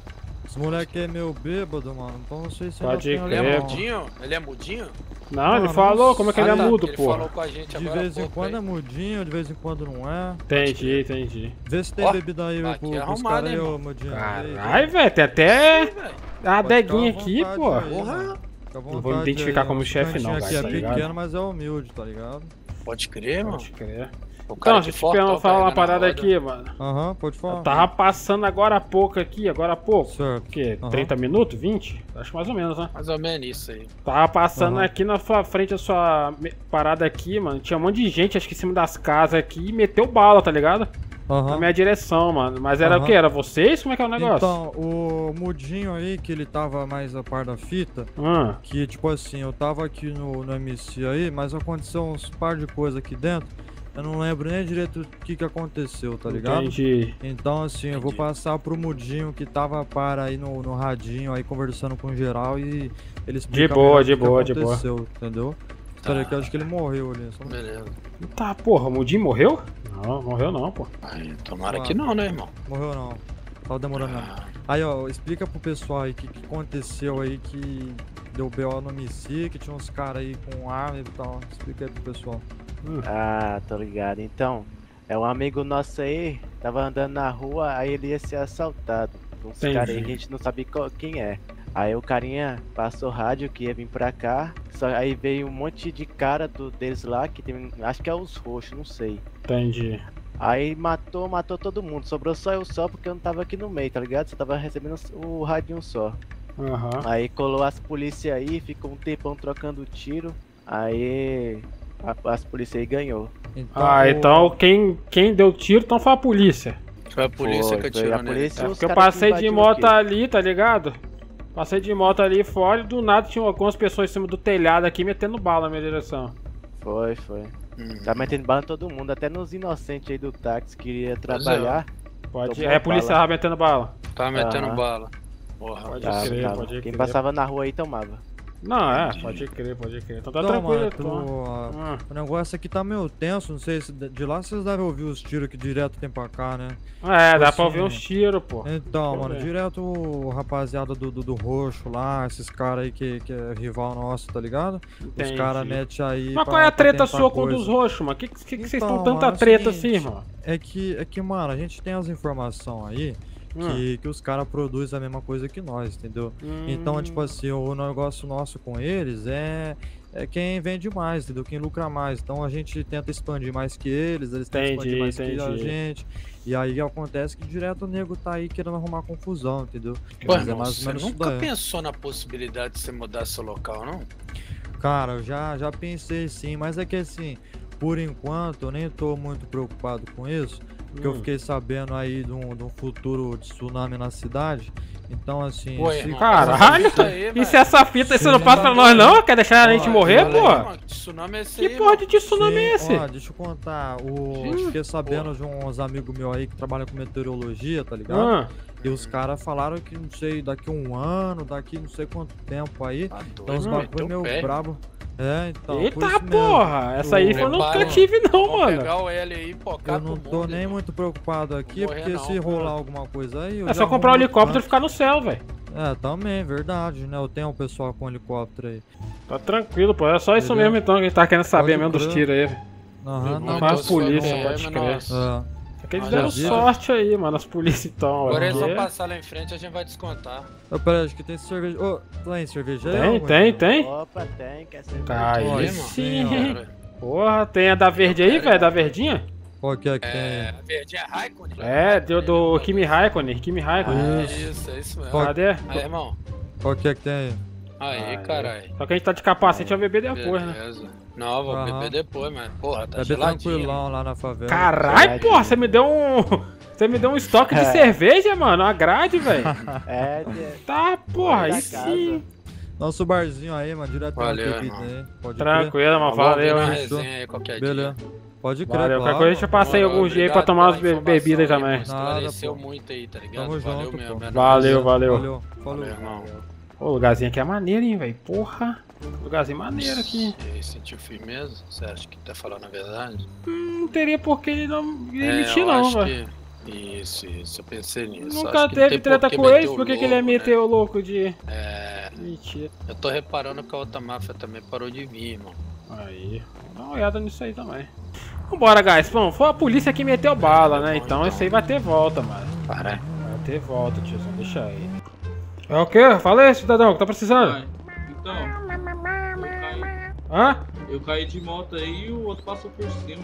Speaker 16: Esse moleque é meio bêbado, mano. Então não sei se
Speaker 1: Pode
Speaker 16: ele
Speaker 1: crer.
Speaker 13: Ele é mudinho? Ele é mudinho?
Speaker 1: Não, ele falou, como é que ele é mudo,
Speaker 13: Ele
Speaker 1: pô?
Speaker 13: falou com a gente
Speaker 16: De
Speaker 13: agora
Speaker 16: vez
Speaker 13: há
Speaker 16: em
Speaker 13: pouco,
Speaker 16: quando
Speaker 13: aí.
Speaker 16: é mudinho, de vez em quando não é.
Speaker 1: Entendi, entendi.
Speaker 16: Vê se tem
Speaker 13: Ó,
Speaker 16: bebida aí
Speaker 13: aqui
Speaker 16: pro,
Speaker 13: é
Speaker 16: pros
Speaker 13: arrumado,
Speaker 16: caras aí,
Speaker 13: hein,
Speaker 16: ô
Speaker 13: mano?
Speaker 16: mudinho.
Speaker 1: Caralho, velho, tem até a adeguinha aqui, pô.
Speaker 16: Porra!
Speaker 1: Não vou me identificar como chefe não,
Speaker 16: aqui
Speaker 1: velho,
Speaker 16: é
Speaker 1: tá
Speaker 16: pequeno,
Speaker 1: ligado?
Speaker 16: mas é humilde, tá ligado?
Speaker 13: Pode crer, mano.
Speaker 1: Pode crer.
Speaker 13: O cara
Speaker 1: Então,
Speaker 13: de
Speaker 1: deixa eu te
Speaker 13: fortão
Speaker 1: falar uma
Speaker 13: carregando a
Speaker 1: parada
Speaker 13: roda.
Speaker 1: aqui, mano.
Speaker 16: Aham, pode falar.
Speaker 1: Eu tava passando agora há pouco aqui, agora há pouco.
Speaker 16: Certo.
Speaker 1: O quê?
Speaker 16: Aham.
Speaker 1: trinta minutos? vinte? Acho que mais ou menos, né?
Speaker 13: Mais ou menos isso aí.
Speaker 1: Tava passando
Speaker 16: Aham.
Speaker 1: aqui na sua frente, a sua me- parada aqui, mano. Tinha um monte de gente, acho que em cima das casas aqui, e meteu bala, tá ligado? Na
Speaker 16: Aham.
Speaker 1: minha direção, mano. Mas era
Speaker 16: Aham.
Speaker 1: o quê? Era vocês? Como é que é o negócio?
Speaker 16: Então, o mudinho aí, que ele tava mais a par da fita,
Speaker 1: Ah,
Speaker 16: que tipo assim, eu tava aqui no, no M C aí, mas aconteceu uns par de coisas aqui dentro. Eu não lembro nem direito o que que aconteceu, tá ligado?
Speaker 1: entendi.
Speaker 16: Então assim, eu vou passar pro mudinho que tava a par aí no, no radinho, aí conversando com geral e ele explica
Speaker 1: boa,
Speaker 16: melhor
Speaker 1: de
Speaker 16: o que
Speaker 1: boa, de boa.
Speaker 16: aconteceu, entendeu? Espera aí que eu acho que ele morreu ali. Só...
Speaker 13: Beleza.
Speaker 1: Tá, porra, o Mudinho morreu? Não, morreu não, pô.
Speaker 13: Aí, tomara
Speaker 16: Ah,
Speaker 13: que não, né, irmão?
Speaker 16: Morreu não. Tava demorando não. Aí, ó, explica pro pessoal aí o que, que aconteceu aí que deu B O no M C, que tinha uns caras aí com arma e tal. Explica aí pro pessoal.
Speaker 5: Ah, tô ligado. Então, é um amigo nosso aí, tava andando na rua, aí ele ia ser assaltado. Uns
Speaker 1: Entendi.
Speaker 5: caras aí que a gente não sabia qual- quem é. Aí o carinha passou rádio que ia vir pra cá, só aí veio um monte de cara do, deles lá, que tem, acho que é os roxos, não sei.
Speaker 1: Entendi.
Speaker 5: Aí matou, matou todo mundo, sobrou só eu só porque eu não tava aqui no meio, tá ligado? Só tava recebendo o radinho só.
Speaker 1: Aham.
Speaker 5: Aí colou as polícias aí, ficou um tempão trocando tiro, aí a- as polícias aí ganhou.
Speaker 1: Ah, então quem, quem deu tiro então foi a polícia.
Speaker 13: Foi a polícia
Speaker 5: Foi,
Speaker 13: que
Speaker 5: foi
Speaker 13: atirou
Speaker 5: a
Speaker 13: nele.
Speaker 5: polícia e
Speaker 1: É
Speaker 5: os
Speaker 1: porque eu
Speaker 5: caras que
Speaker 1: passei de
Speaker 5: invadiram
Speaker 1: moto
Speaker 5: aqui.
Speaker 1: ali, tá ligado? Passei de moto ali fora e do nada tinha algumas pessoas em cima do telhado aqui metendo bala na minha direção.
Speaker 5: Foi, foi.
Speaker 13: Hum.
Speaker 5: Tá metendo bala em todo mundo, até nos inocentes aí do táxi que iria trabalhar.
Speaker 1: Pode.
Speaker 5: tomou
Speaker 1: É a polícia
Speaker 5: bala.
Speaker 1: tava metendo bala.
Speaker 13: Tá metendo
Speaker 5: Aham.
Speaker 13: bala. Porra.
Speaker 1: Pode
Speaker 5: Tava,
Speaker 1: crer,
Speaker 5: tava.
Speaker 1: pode
Speaker 5: Quem
Speaker 1: crer.
Speaker 5: passava na rua aí tomava.
Speaker 1: Não, é, pode crer, pode crer. Então tá
Speaker 16: Então,
Speaker 1: tranquilo,
Speaker 16: mano,
Speaker 1: então.
Speaker 16: tu-
Speaker 1: Ah.
Speaker 16: o negócio aqui tá meio tenso, não sei se de de lá vocês devem ouvir os tiros que direto tem pra cá, né?
Speaker 1: É,
Speaker 16: Tipo
Speaker 1: dá
Speaker 16: assim,
Speaker 1: pra ouvir uns tiros, pô.
Speaker 16: Então,
Speaker 1: Deixa eu
Speaker 16: mano,
Speaker 1: ver.
Speaker 16: direto o rapaziada do, do, do roxo lá, esses caras aí que, que é rival nosso, tá ligado?
Speaker 1: Entendi.
Speaker 16: Os caras metem aí.
Speaker 1: Mas
Speaker 16: pra-
Speaker 1: qual é a
Speaker 16: pra
Speaker 1: treta
Speaker 16: tentar
Speaker 1: sua com
Speaker 16: coisa.
Speaker 1: os roxos, mano? Que que, que, que vocês
Speaker 16: Então,
Speaker 1: estão tanta
Speaker 16: mano, é o
Speaker 1: treta assim,
Speaker 16: seguinte,
Speaker 1: irmão?
Speaker 16: É que, é que, mano, a gente tem as informações aí
Speaker 1: Hum.
Speaker 16: que, que os caras produzem a mesma coisa que nós, entendeu?
Speaker 1: Hum.
Speaker 16: Então, tipo assim, o negócio nosso com eles é, é quem vende mais, entendeu? Quem lucra mais. Então a gente tenta expandir mais que eles, eles tentam
Speaker 1: Entendi,
Speaker 16: expandir mais que a
Speaker 1: entendi.
Speaker 16: gente. E aí acontece que direto o nego tá aí querendo arrumar confusão, entendeu?
Speaker 13: Pô,
Speaker 16: Mas é
Speaker 13: irmão,
Speaker 16: mais ou
Speaker 13: você
Speaker 16: menos isso
Speaker 13: nunca
Speaker 16: daí.
Speaker 13: pensou na possibilidade de você mudar seu local, não?
Speaker 16: Cara, eu já, já pensei sim, mas é que assim, por enquanto eu nem tô muito preocupado com isso, porque eu
Speaker 1: Hum.
Speaker 16: fiquei sabendo aí de um, de um futuro de tsunami na cidade. Então assim.
Speaker 13: Pô,
Speaker 16: se-
Speaker 13: irmão,
Speaker 1: Caralho!
Speaker 13: Isso aí,
Speaker 1: E se essa fita aí você não
Speaker 16: Sim.
Speaker 1: passa pra nós, não? Quer deixar a gente
Speaker 16: Ó,
Speaker 1: morrer,
Speaker 16: olha,
Speaker 1: pô?
Speaker 13: Mano, que tsunami é esse
Speaker 1: Que
Speaker 13: aí,
Speaker 1: porra de
Speaker 13: irmão?
Speaker 1: tsunami é esse?
Speaker 16: Ó, deixa eu contar. O, eu fiquei sabendo de uns amigos meus aí que trabalham com meteorologia, tá ligado?
Speaker 1: Ah.
Speaker 16: E os caras falaram que não sei, daqui um ano, daqui não sei quanto tempo aí.
Speaker 13: Tá doido,
Speaker 16: Então os
Speaker 13: meteu
Speaker 16: bagulho
Speaker 13: o
Speaker 16: meio
Speaker 13: pé.
Speaker 16: brabo. É, então. por
Speaker 1: Eita
Speaker 16: isso mesmo.
Speaker 1: porra! Essa aí
Speaker 16: O-
Speaker 1: eu nunca
Speaker 13: Prepara,
Speaker 1: tive, não,
Speaker 13: Vamos
Speaker 1: mano.
Speaker 13: pegar o L aí e focar
Speaker 16: Eu não
Speaker 13: pro
Speaker 16: tô
Speaker 13: mundo,
Speaker 16: nem
Speaker 13: irmão.
Speaker 16: muito preocupado aqui,
Speaker 13: Morrer
Speaker 16: porque
Speaker 13: não,
Speaker 16: se
Speaker 13: pô.
Speaker 16: rolar alguma coisa aí. eu
Speaker 1: É
Speaker 16: já
Speaker 1: só comprar um
Speaker 16: arrumo
Speaker 1: helicóptero e
Speaker 16: canto.
Speaker 1: ficar no céu, velho.
Speaker 16: É, também, verdade, né? Eu tenho um pessoal com helicóptero aí.
Speaker 1: Tá tranquilo, pô. É só isso
Speaker 16: Entendeu?
Speaker 1: mesmo então que a gente tá querendo saber
Speaker 16: Pode
Speaker 1: mesmo dos
Speaker 16: crer.
Speaker 1: tiros aí.
Speaker 16: Aham,
Speaker 13: Irmão,
Speaker 16: não.
Speaker 1: Não
Speaker 13: então
Speaker 1: faz
Speaker 13: se for
Speaker 1: polícia,
Speaker 13: P M,
Speaker 1: pode crer.
Speaker 13: nossa.
Speaker 16: É.
Speaker 1: É que eles
Speaker 13: Olha,
Speaker 1: deram
Speaker 16: vida.
Speaker 1: sorte aí, mano, as polícias então.
Speaker 13: Agora é só
Speaker 1: porque-
Speaker 13: passar lá em frente a gente vai descontar.
Speaker 16: Ô, peraí, acho que tem cerveja. Ô, tem cerveja aí?
Speaker 1: Tem,
Speaker 16: algum?
Speaker 1: tem, tem.
Speaker 5: Opa, tem, quer ser.
Speaker 1: Aí
Speaker 16: Olha,
Speaker 1: sim.
Speaker 16: senhora.
Speaker 1: Porra, tem a da verde aí, velho? Da verdinha?
Speaker 16: Qual que é que
Speaker 13: É,
Speaker 16: tem?
Speaker 13: a verdinha é Raikkonen?
Speaker 1: É, do, do Kimi Raikkonen, Kimi Raikkonen.
Speaker 13: É isso, é isso mesmo.
Speaker 1: Cadê?
Speaker 13: Aí, irmão.
Speaker 16: Qual que é que tem aí?
Speaker 13: Aí,
Speaker 1: Aí.
Speaker 13: caralho.
Speaker 1: Só que a gente tá de capacete, vai beber depois, né?
Speaker 13: Beleza. Não, vou
Speaker 16: Aham.
Speaker 13: beber depois, mas porra, tá
Speaker 16: Bebe
Speaker 13: geladinho.
Speaker 16: tranquilão lá na favela.
Speaker 1: Caralho, porra, você me deu um. Você me deu um estoque de
Speaker 5: É.
Speaker 1: cerveja, mano. Uma grade, velho.
Speaker 5: É, de-
Speaker 1: Tá, porra, aí
Speaker 5: da
Speaker 1: sim.
Speaker 16: Nosso barzinho aí, mano, direto
Speaker 13: Valeu,
Speaker 16: aqui,
Speaker 13: irmão.
Speaker 16: né? Pode
Speaker 1: Tranquilo, mano.
Speaker 13: Vamos
Speaker 1: Valeu,
Speaker 13: ver uma
Speaker 1: hein?
Speaker 13: resenha aí qualquer
Speaker 16: Beleza.
Speaker 13: dia.
Speaker 16: Pode crer,
Speaker 1: Valeu. Qualquer
Speaker 16: claro.
Speaker 1: coisa eu passei
Speaker 13: Demorou,
Speaker 1: alguns dias aí pra
Speaker 13: obrigado
Speaker 1: tomar umas
Speaker 13: pela
Speaker 1: be- bebidas
Speaker 13: informação aí,
Speaker 1: também.
Speaker 13: mano. Esclareceu
Speaker 16: Nada, pô.
Speaker 13: muito aí, tá ligado?
Speaker 16: Tamo
Speaker 13: Valeu
Speaker 16: junto,
Speaker 13: mesmo.
Speaker 16: pô.
Speaker 13: é nóis.
Speaker 1: Valeu, valeu.
Speaker 16: Valeu, falou.
Speaker 13: Valeu, irmão.
Speaker 1: Ô, o lugarzinho aqui é maneiro, hein, velho. Porra. Lugarzinho maneiro aqui.
Speaker 13: E aí, sentiu firmeza? Você acha que tá falando a verdade?
Speaker 1: Hum, Não teria por que ele não
Speaker 13: É,
Speaker 1: emitir,
Speaker 13: eu
Speaker 1: não,
Speaker 13: acho
Speaker 1: velho.
Speaker 13: que- Isso, isso, eu pensei nisso.
Speaker 1: Nunca
Speaker 13: Acho que
Speaker 1: teve
Speaker 13: não tem
Speaker 1: treta
Speaker 13: por que
Speaker 1: com
Speaker 13: meter
Speaker 1: eles?
Speaker 13: o
Speaker 1: Por que, que ele
Speaker 13: louco,
Speaker 1: ia meter o louco de...
Speaker 13: É.
Speaker 1: Mentira.
Speaker 13: Eu tô reparando que a outra máfia também parou de vir, irmão.
Speaker 1: Aí, dá uma olhada nisso aí também. Vambora, guys. Bom, foi a polícia que meteu bala, né? Então isso aí vai ter volta, mano.
Speaker 13: Para.
Speaker 1: Vai ter volta, tiozão. Deixa aí. É o quê? Fala aí, cidadão, que tá precisando?
Speaker 17: Então, eu caí,
Speaker 1: Hã?
Speaker 17: eu caí de moto aí e o outro passou por cima.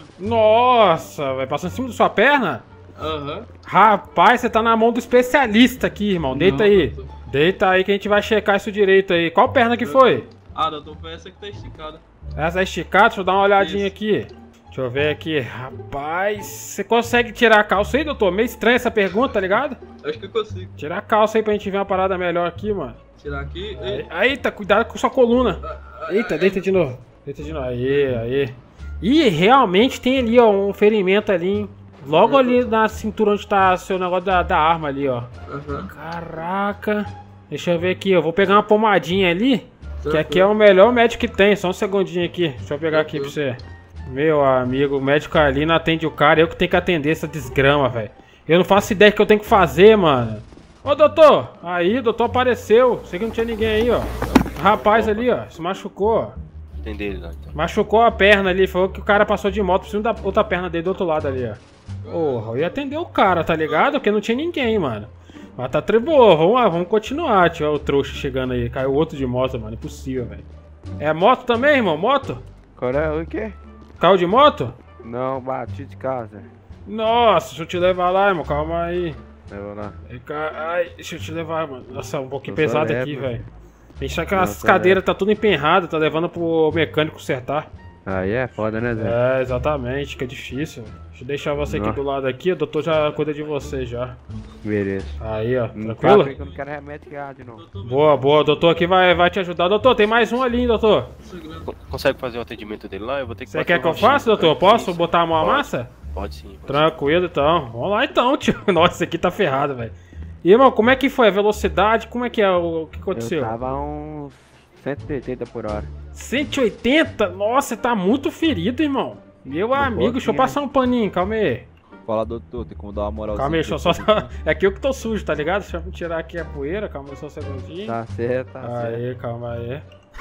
Speaker 1: Nossa, vai passando em cima da sua perna?
Speaker 17: Aham. Uhum.
Speaker 1: Rapaz, você tá na mão do especialista aqui, irmão. Deita
Speaker 17: Não,
Speaker 1: aí.
Speaker 17: doutor.
Speaker 1: Deita aí que a gente vai checar isso direito aí. Qual perna que foi?
Speaker 17: Ah, doutor, foi essa que tá esticada.
Speaker 1: Essa é esticada? Deixa eu dar uma olhadinha aqui. Deixa eu ver aqui. Rapaz, você consegue tirar a calça aí, doutor? Meio estranha essa pergunta, tá ligado?
Speaker 17: Acho que eu consigo.
Speaker 1: Tirar a calça aí pra gente ver uma parada melhor aqui, mano.
Speaker 17: Tirar aqui.
Speaker 1: Aí, eita, cuidado com sua coluna. Eita, deita de novo. Deita de novo. Aí, aí. Ih, realmente tem ali, ó, um ferimento ali, hein? Logo ali na cintura onde tá o seu negócio da, da arma ali, ó.
Speaker 17: Uhum.
Speaker 1: Caraca. Deixa eu ver aqui, eu vou pegar uma pomadinha ali. Que aqui é o melhor médico que tem. Só um segundinho aqui. Deixa eu pegar aqui pra você. Meu amigo, o médico ali não atende o cara. Eu que tenho que atender essa desgrama, velho. Eu não faço ideia do que eu tenho que fazer, mano. Ô, doutor. Aí, o doutor apareceu. Sei que não tinha ninguém aí, ó. O rapaz ali, ó. Se machucou, ó.
Speaker 18: Entendi ele lá, então.
Speaker 1: Machucou a perna ali. Falou que o cara passou de moto por cima da outra perna dele do outro lado ali, ó. Porra, eu ia atender o cara, tá ligado? Porque não tinha ninguém, mano. Mas tá boa, vamos lá, vamos continuar, tio. Olha o trouxa chegando aí. Caiu outro de moto, mano. Impossível, velho. É moto também, irmão? Moto?
Speaker 19: Qual é o quê?
Speaker 1: Caiu de moto?
Speaker 19: Não, bati de casa.
Speaker 1: Nossa, deixa eu te levar lá, irmão. Calma aí.
Speaker 19: Leva lá.
Speaker 1: Ai, deixa eu te levar, mano. Nossa, um pouquinho
Speaker 19: Eu
Speaker 1: pesado
Speaker 19: sou
Speaker 1: aqui,
Speaker 19: leve.
Speaker 1: velho. A gente tá com as
Speaker 19: sou
Speaker 1: cadeiras, tá tudo empenhado, tá levando pro mecânico consertar.
Speaker 19: Aí é foda, né, Zé?
Speaker 1: É, exatamente, que é difícil. Deixa eu deixar você aqui
Speaker 19: Nossa.
Speaker 1: do lado aqui, o doutor já cuida de você já.
Speaker 19: Beleza.
Speaker 1: Aí, ó,
Speaker 19: Não
Speaker 1: tranquilo?
Speaker 19: fala que eu não quero remédio de novo.
Speaker 1: Boa, boa, o doutor aqui vai, vai te ajudar. Doutor, tem mais um ali, hein, doutor.
Speaker 18: Consegue fazer o atendimento dele lá? Eu vou ter que
Speaker 1: Você
Speaker 18: bater
Speaker 1: quer
Speaker 18: um
Speaker 1: que eu
Speaker 18: raio-x,
Speaker 1: faça, doutor?
Speaker 18: né?
Speaker 1: Posso
Speaker 18: Isso.
Speaker 1: botar a mão à
Speaker 18: Pode.
Speaker 1: massa?
Speaker 18: Pode sim. Pode.
Speaker 1: Tranquilo, então. Vamos lá então, tio. Nossa, esse aqui tá ferrado, velho. E, irmão, como é que foi a velocidade? Como é que é o, o que aconteceu?
Speaker 19: Eu tava uns cento e oitenta por hora.
Speaker 1: cento e oitenta? Nossa, tá muito ferido, irmão. Meu amigo, deixa eu passar um paninho, calma aí.
Speaker 20: Fala, doutor, tem como dar uma moralzinha.
Speaker 1: Calma aí, deixa eu só... É que eu que tô sujo, tá ligado? Deixa eu tirar aqui a poeira, calma aí só um segundinho.
Speaker 19: Tá certo, tá certo.
Speaker 1: Aí, calma aí.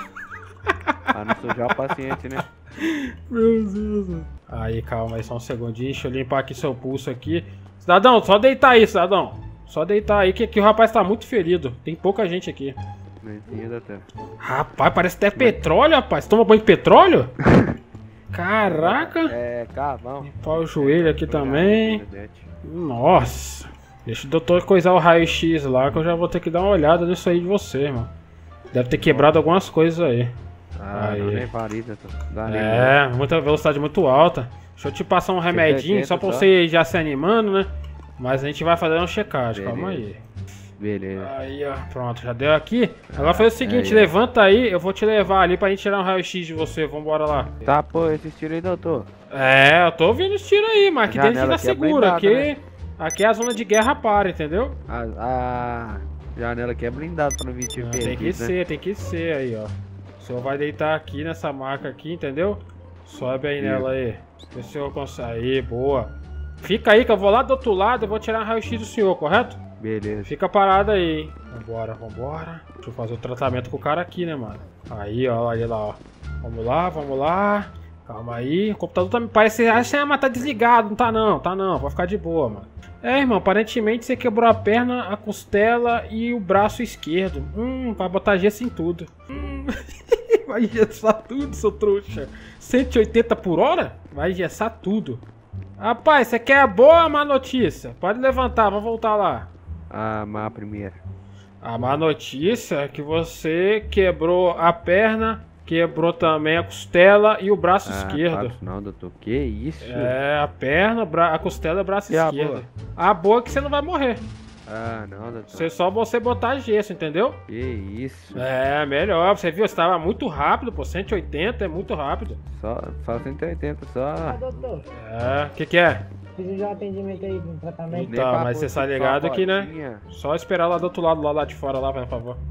Speaker 19: Pra não sujar o paciente, né?
Speaker 1: Meu Deus. Aí, calma aí, só um segundinho. Deixa eu limpar aqui seu pulso aqui. Cidadão, só deitar aí, cidadão. Só deitar aí, que aqui o rapaz tá muito ferido. Tem pouca gente aqui.
Speaker 19: Não entendi até.
Speaker 1: Rapaz, parece até petróleo, rapaz. Toma banho de petróleo? Caraca.
Speaker 19: É, carvão.
Speaker 1: Limpar o joelho aqui também. Nossa. Deixa o doutor coisar o raio-x lá, que eu já vou ter que dar uma olhada nisso aí de você, irmão. Deve ter quebrado algumas coisas aí.
Speaker 19: Ah,
Speaker 1: aí.
Speaker 19: não, nem valida, dá nem
Speaker 1: É, muita velocidade muito alta. Deixa eu te passar um remedinho só pra
Speaker 19: só?
Speaker 1: você ir já se animando, né? Mas a gente vai fazer uma checagem, calma aí.
Speaker 19: Beleza.
Speaker 1: Aí, ó, pronto, já deu aqui. Agora faz o seguinte,
Speaker 19: aí, ó.
Speaker 1: levanta aí, eu vou te levar ali pra gente tirar um raio-x de você, vambora lá.
Speaker 19: Tá, pô, esses tiros aí, doutor.
Speaker 1: É, eu tô ouvindo os tiros aí, mas aqui dentro
Speaker 19: Janela
Speaker 1: tá
Speaker 19: aqui é
Speaker 1: seguro,
Speaker 19: blindada,
Speaker 1: aqui,
Speaker 19: né?
Speaker 1: aqui é a zona de guerra para, entendeu?
Speaker 19: A, a janela aqui é blindada pra não vir tiro
Speaker 1: Tem que
Speaker 19: perdido, né?
Speaker 1: ser, tem que ser aí, ó. O senhor vai deitar aqui nessa marca aqui, entendeu? Sobe aí nela aí. Vê se o senhor consegue. Aí, boa. Fica aí que eu vou lá do outro lado e vou tirar um raio-x do senhor, correto?
Speaker 19: Beleza.
Speaker 1: Fica parado aí, hein? Vambora, vambora. Deixa eu fazer o tratamento com o cara aqui, né, mano? Aí, ó, olha lá, ó. Vamos lá, vamos lá. Calma aí. O computador tá me parece... Ah, mas tá desligado. Não tá não, tá não. Vai ficar de boa, mano. É, irmão, aparentemente você quebrou a perna, a costela e o braço esquerdo. Hum, vai botar gesso em tudo. Hum, vai engessar tudo, seu trouxa. cento e oitenta por hora? Vai engessar tudo. Rapaz, você quer a boa ou a má notícia? Pode levantar, vamos voltar lá.
Speaker 19: A má primeira.
Speaker 1: A má notícia é que você quebrou a perna, quebrou também a costela e o braço
Speaker 19: Ah,
Speaker 1: esquerdo.
Speaker 19: fala isso não, doutor. Que isso?
Speaker 1: É, a perna, bra- a costela e o braço
Speaker 19: E a
Speaker 1: esquerdo.
Speaker 19: boa?
Speaker 1: A boa é que você não vai morrer.
Speaker 19: Ah, não, doutor.
Speaker 1: Você só você botar gesso, entendeu?
Speaker 19: Que isso?
Speaker 1: É, melhor. Você viu, você tava muito rápido, pô. cento e oitenta é muito rápido.
Speaker 19: Só, só cento e oitenta, só.
Speaker 9: Ah, doutor,
Speaker 1: É, o que que é?
Speaker 9: preciso de um atendimento aí, um tratamento.
Speaker 1: Então, mas você tá ligado que, né? Só esperar lá do outro lado, lá, lá de fora, lá, por favor.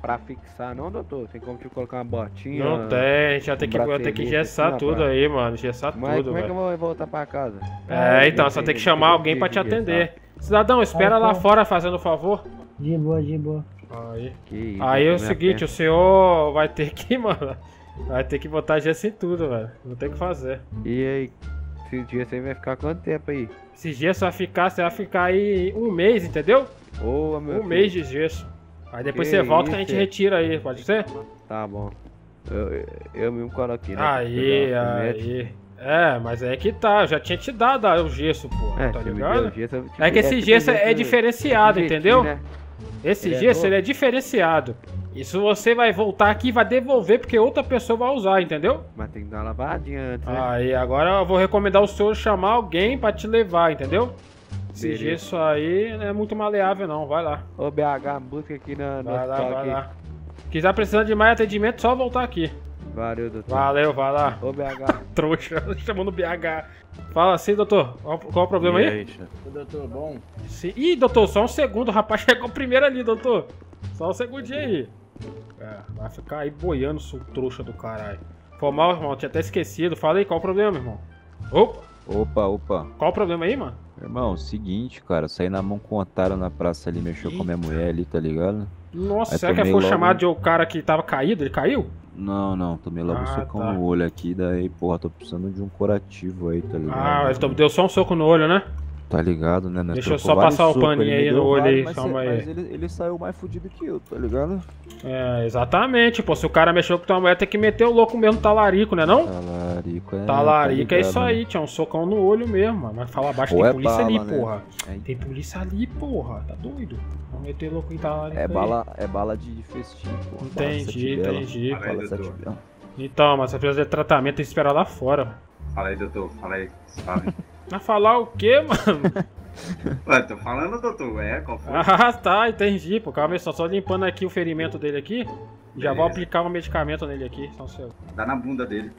Speaker 19: pra fixar não, doutor? Tem como te colocar uma botinha?
Speaker 1: Não tem, a gente vai ter que, vai ter que engessar tudo aí, mano. Engessar
Speaker 19: Mas
Speaker 1: tudo,
Speaker 19: como é que
Speaker 1: velho.
Speaker 19: eu vou voltar pra casa?
Speaker 1: É, então, só tem que chamar alguém pra te atender. Cidadão, espera lá fora fazendo favor.
Speaker 9: De boa, de boa.
Speaker 1: Aí,
Speaker 19: isso,
Speaker 1: aí é o
Speaker 19: minha
Speaker 1: seguinte,
Speaker 19: pena.
Speaker 1: o senhor vai ter que, mano, vai ter que botar gesso em tudo, velho. Não tem o que fazer.
Speaker 19: E aí, esse dia você vai ficar quanto tempo aí?
Speaker 1: Esse gesso vai ficar, você vai ficar aí um mês, entendeu?
Speaker 19: Ô, meu
Speaker 1: Um
Speaker 19: filho.
Speaker 1: mês de gesso. Aí depois
Speaker 19: Que
Speaker 1: você volta que a
Speaker 19: isso,
Speaker 1: gente
Speaker 19: é?
Speaker 1: retira aí, pode ser?
Speaker 19: Tá bom. Eu, eu, eu mesmo coloquei, né?
Speaker 1: Aí,
Speaker 19: Pegar uma alfinete.
Speaker 1: aí. É, mas é que tá, eu já tinha te dado o gesso, pô,
Speaker 19: É,
Speaker 1: tá
Speaker 19: você me
Speaker 1: ligado?
Speaker 19: deu o gesso, eu te-
Speaker 1: É que esse
Speaker 19: é,
Speaker 1: gesso
Speaker 19: tipo,
Speaker 1: é
Speaker 19: gesso-
Speaker 1: diferenciado,
Speaker 19: é de
Speaker 1: entendeu?
Speaker 19: jeitinho, né?
Speaker 1: Esse
Speaker 19: Ele é
Speaker 1: gesso,
Speaker 19: novo?
Speaker 1: ele é diferenciado. Isso você vai voltar aqui e vai devolver porque outra pessoa vai usar, entendeu?
Speaker 19: Mas tem que dar uma lavadinha antes, né?
Speaker 1: Aí, agora eu vou recomendar o senhor chamar alguém pra te levar, entendeu? Esse
Speaker 19: Beleza.
Speaker 1: gesso aí não é muito maleável não, vai lá.
Speaker 19: Ô, B H, busca aqui na, no
Speaker 1: Vai lá,
Speaker 19: hospital
Speaker 1: vai
Speaker 19: aqui.
Speaker 1: lá. Quiser precisando de mais atendimento, só voltar aqui.
Speaker 19: Valeu, doutor.
Speaker 1: Valeu, vai lá.
Speaker 19: Ô, B H.
Speaker 1: Trouxa, chamando B H. Fala assim, doutor. Qual, qual o problema
Speaker 19: E
Speaker 1: aí?
Speaker 19: aí, chefe?
Speaker 14: Ô, doutor, bom?
Speaker 1: Sim. Ih, doutor, só um segundo. O rapaz chegou primeiro ali, doutor. Só um segundinho aí. É, vai ficar aí boiando, seu trouxa do caralho. Foi mal, irmão. Tinha até esquecido. Fala aí, qual o problema, irmão? Opa!
Speaker 20: Opa, opa.
Speaker 1: Qual o problema aí, mano?
Speaker 20: Irmão, seguinte, cara, saí na mão com o otário na praça ali, mexeu com a minha mulher ali, tá ligado?
Speaker 1: Nossa,
Speaker 20: Aí
Speaker 1: será que
Speaker 20: tomei
Speaker 1: foi
Speaker 20: logo-
Speaker 1: chamado de o cara que tava caído? Ele caiu?
Speaker 20: Não, não, tomei logo um
Speaker 1: Ah,
Speaker 20: socão
Speaker 1: tá.
Speaker 20: no olho aqui, daí, porra, tô precisando de um curativo aí, tá ligado?
Speaker 1: Ah, ele to- deu só um soco no olho, né?
Speaker 20: Tá ligado, né? Nós
Speaker 1: Deixa eu
Speaker 20: trocou
Speaker 1: só
Speaker 20: vários
Speaker 1: passar o
Speaker 20: socos,
Speaker 1: paninho
Speaker 20: ele me
Speaker 1: aí
Speaker 20: deu
Speaker 1: no olho
Speaker 20: vários,
Speaker 1: aí,
Speaker 20: mas
Speaker 1: calma
Speaker 20: cê-
Speaker 1: aí.
Speaker 20: Mas ele, ele saiu mais fudido que eu, tá ligado?
Speaker 1: É, exatamente, pô. Se o cara mexeu com tua mulher, tem que meter o louco mesmo, talarico, né não?
Speaker 20: Talarico é.
Speaker 1: Talarico
Speaker 20: tá
Speaker 1: é
Speaker 20: ligado,
Speaker 1: isso
Speaker 20: né?
Speaker 1: aí, tinha um socão no olho mesmo, mano. Mas fala abaixo,
Speaker 20: Ou
Speaker 1: tem
Speaker 20: é
Speaker 1: polícia
Speaker 20: bala,
Speaker 1: ali,
Speaker 20: né?
Speaker 1: porra.
Speaker 20: É.
Speaker 1: Tem polícia ali, porra. Tá doido? Vamos meter louco em talarico
Speaker 20: É
Speaker 1: aí.
Speaker 20: bala, é bala de, de festim, pô.
Speaker 1: Entendi,
Speaker 20: Bala
Speaker 1: entendi.
Speaker 20: sete bela, bala sete bela.
Speaker 1: Então, mas você precisa de tratamento e esperar lá fora.
Speaker 21: Fala aí, doutor. Fala aí. Sabe?
Speaker 1: Mas falar o quê, mano?
Speaker 21: Ué, tô falando, doutor. É, qual foi?
Speaker 1: Ah, tá, entendi, pô. Calma aí, só, só limpando aqui o ferimento dele aqui. Já vou
Speaker 21: Beleza.
Speaker 1: aplicar um medicamento nele aqui, só um segundo.
Speaker 21: Dá na bunda dele.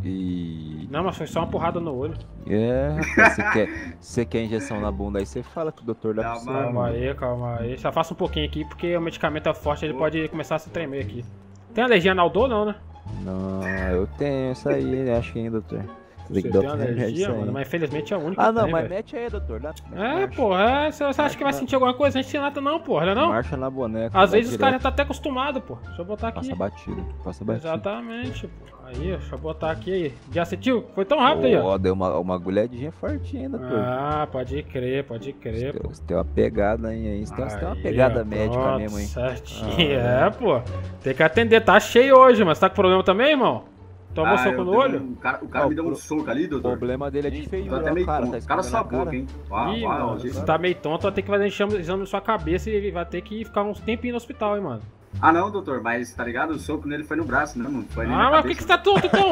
Speaker 20: E.
Speaker 1: Não, mas foi só uma porrada no olho.
Speaker 20: É, rapaz, você quer, você quer injeção na bunda aí, você fala que o doutor dá pra você.
Speaker 1: Calma aí, calma aí. Só faça um pouquinho aqui, porque o medicamento é forte, ele pode começar a se tremer aqui. Tem alergia na Aldol, não, né?
Speaker 20: Não, eu tenho isso aí, acho que ainda, doutor. Você tem que
Speaker 1: Você
Speaker 20: dar
Speaker 1: tem
Speaker 20: outro remédio
Speaker 1: alergia,
Speaker 20: isso aí.
Speaker 1: mano, mas infelizmente é a única
Speaker 20: Ah,
Speaker 1: que
Speaker 20: não,
Speaker 1: tem,
Speaker 20: mas
Speaker 1: velho.
Speaker 20: mete aí, doutor. Dá,
Speaker 1: É, porra, é, você você acha que vai sentir alguma coisa? A gente não nada não, porra, não é não?
Speaker 20: Marcha na boneca.
Speaker 1: Às
Speaker 20: vai
Speaker 1: vezes os caras já
Speaker 20: direto.
Speaker 1: tá até acostumado, pô. Deixa eu botar aqui.
Speaker 20: Passa batido, passa batido.
Speaker 1: Exatamente, pô. Aí, ó, deixa eu botar aqui aí. Já sentiu? Foi tão rápido aí, ó.
Speaker 20: Ó, deu uma, uma agulhadinha fortinha ainda, doutor.
Speaker 1: Ah, pode crer, pode crer, pô.
Speaker 20: Você tem uma pegada aí, aí. Você tem, você tem uma
Speaker 1: Aí,
Speaker 20: pegada
Speaker 1: ó,
Speaker 20: médica
Speaker 1: pronto,
Speaker 20: mesmo, hein?
Speaker 1: certinho,
Speaker 20: Ah,
Speaker 1: é, pô. Tem que atender, tá cheio hoje, mas tá com problema também, irmão? Tomou
Speaker 21: Ah,
Speaker 1: soco
Speaker 21: eu
Speaker 1: no
Speaker 21: dei
Speaker 1: olho?
Speaker 21: um- o cara, o cara
Speaker 20: Ó,
Speaker 21: me deu um
Speaker 20: o
Speaker 21: soco ali,
Speaker 20: O
Speaker 21: doutor.
Speaker 20: problema dele é de
Speaker 21: Tô
Speaker 20: feiura,
Speaker 21: até
Speaker 20: ó,
Speaker 21: meio
Speaker 20: cara.
Speaker 21: tonto.
Speaker 20: Tá
Speaker 21: O cara
Speaker 20: escorrendo
Speaker 21: só
Speaker 20: a cara.
Speaker 21: boca, hein? Uau,
Speaker 1: Ih,
Speaker 21: uau,
Speaker 1: mano,
Speaker 21: gente.
Speaker 1: você tá meio tonto, vai ter que fazer exame, exame na sua cabeça e vai ter que ficar uns tempinhos no hospital, hein, mano.
Speaker 21: Ah, não, doutor, mas tá ligado? O soco nele foi no braço, né, mano? Foi nem
Speaker 1: Ah,
Speaker 21: na
Speaker 1: mas por que, que você tá tonto, então?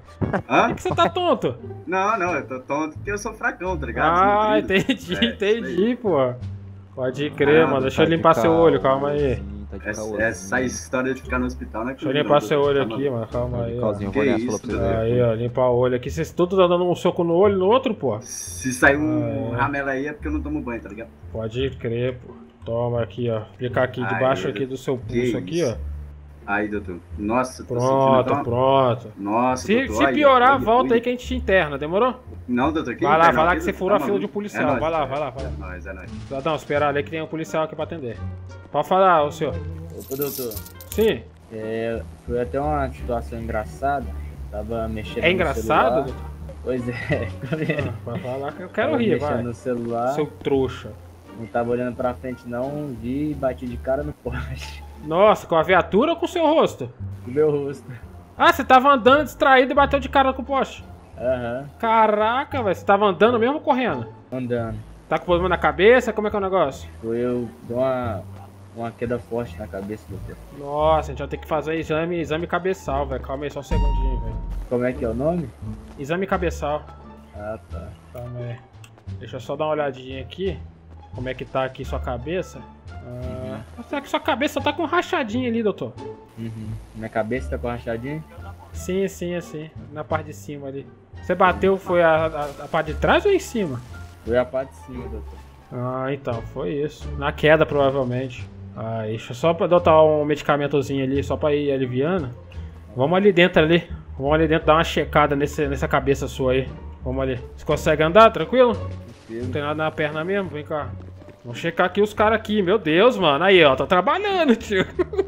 Speaker 21: Hã?
Speaker 1: Por que, que você tá tonto?
Speaker 21: Não, não, eu tô tonto porque eu sou fracão, tá ligado?
Speaker 1: Ah,
Speaker 21: Desnutrido.
Speaker 1: entendi,
Speaker 21: É,
Speaker 1: entendi, pô. Pode crer,
Speaker 21: Ah,
Speaker 1: mano. Deixa
Speaker 20: tá
Speaker 1: eu
Speaker 20: de
Speaker 1: limpar seu
Speaker 20: caô,
Speaker 1: olho, calma aí.
Speaker 20: sim, tá de
Speaker 21: Essa,
Speaker 20: caô,
Speaker 21: essa
Speaker 20: sim.
Speaker 21: história de ficar no hospital, né?
Speaker 1: Deixa eu limpar seu olho aqui, mano. Calma aí, ó.
Speaker 20: Calzinho,
Speaker 21: Que
Speaker 20: vou nessa,
Speaker 21: isso,
Speaker 20: falou pra você.
Speaker 21: doutor?
Speaker 1: Aí, ó, limpar o olho aqui. Vocês todos tá dando um soco no olho no outro, pô?
Speaker 21: Se sair um
Speaker 1: Ah, é.
Speaker 21: ramela aí é porque eu não tomo banho, tá ligado?
Speaker 1: Pode crer, pô. Toma aqui, ó. Aplicar aqui
Speaker 21: Aí,
Speaker 1: debaixo aqui do seu
Speaker 21: que
Speaker 1: pulso aqui,
Speaker 21: isso.
Speaker 1: ó.
Speaker 21: Aí, doutor. Nossa, tô sentindo
Speaker 1: Pronto,
Speaker 21: até uma-
Speaker 1: pronto.
Speaker 21: Nossa,
Speaker 1: Se,
Speaker 21: doutor,
Speaker 1: se
Speaker 21: olha,
Speaker 1: piorar,
Speaker 21: olha,
Speaker 1: volta
Speaker 21: olha.
Speaker 1: aí que a gente te interna, demorou?
Speaker 21: Não, doutor, que
Speaker 1: Vai lá,
Speaker 21: interna,
Speaker 1: vai lá
Speaker 21: que
Speaker 1: que você
Speaker 21: tá
Speaker 1: furou a fila de
Speaker 21: maluco.
Speaker 1: um policial.
Speaker 21: É nóis,
Speaker 1: Vai lá,
Speaker 21: cara.
Speaker 1: vai lá, vai lá.
Speaker 21: É nóis, é nóis.
Speaker 1: Cidadão, espera ali que tem um policial aqui pra atender. Pode falar, ô senhor.
Speaker 22: Ô, doutor.
Speaker 1: Sim.
Speaker 22: É, foi até uma situação engraçada. Tava mexendo
Speaker 1: É
Speaker 22: no
Speaker 1: engraçado,
Speaker 22: celular.
Speaker 1: doutor?
Speaker 22: Pois é.
Speaker 1: Ah, vai falar que eu quero
Speaker 22: Tava
Speaker 1: rir,
Speaker 22: mexendo
Speaker 1: vai.
Speaker 22: no celular.
Speaker 1: Seu trouxa.
Speaker 22: Não tava olhando pra frente não, vi e bati de cara no poste.
Speaker 1: Nossa, com a viatura ou com o seu rosto?
Speaker 22: Com o meu rosto.
Speaker 1: Ah, você tava andando distraído e bateu de cara com o poste.
Speaker 22: Aham.
Speaker 1: Caraca, velho. Você tava andando mesmo ou correndo?
Speaker 22: Andando.
Speaker 1: Tá com problema na cabeça? Como é que é o negócio?
Speaker 22: Foi eu dei uma, uma queda forte na cabeça, doutor.
Speaker 1: Nossa, a gente vai ter que fazer exame, exame cabeçal, velho. Calma aí, só um segundinho, velho.
Speaker 22: Como é que é o nome?
Speaker 1: Exame cabeçal.
Speaker 22: Ah, tá.
Speaker 1: Calma aí. Deixa eu só dar uma olhadinha aqui. Como é que tá aqui sua cabeça? Ah, será que sua cabeça tá com rachadinha ali, doutor?
Speaker 22: Uhum. Minha cabeça tá com rachadinha?
Speaker 1: Sim, sim, assim. Na parte de cima ali. Você bateu, foi a, a, a parte de trás ou em cima?
Speaker 22: Foi a parte de cima, doutor.
Speaker 1: Ah, então, foi isso. Na queda, provavelmente. Aí, deixa só pra adotar um medicamentozinho ali, só pra ir aliviando. Vamos ali dentro ali. Vamos ali dentro dar uma checada nesse, nessa cabeça sua aí. Vamos ali. Você consegue andar, tranquilo? Não tem nada na perna mesmo? Vem cá. Vamos checar aqui os caras aqui. Meu Deus, mano. Aí, ó. Tá trabalhando, tio.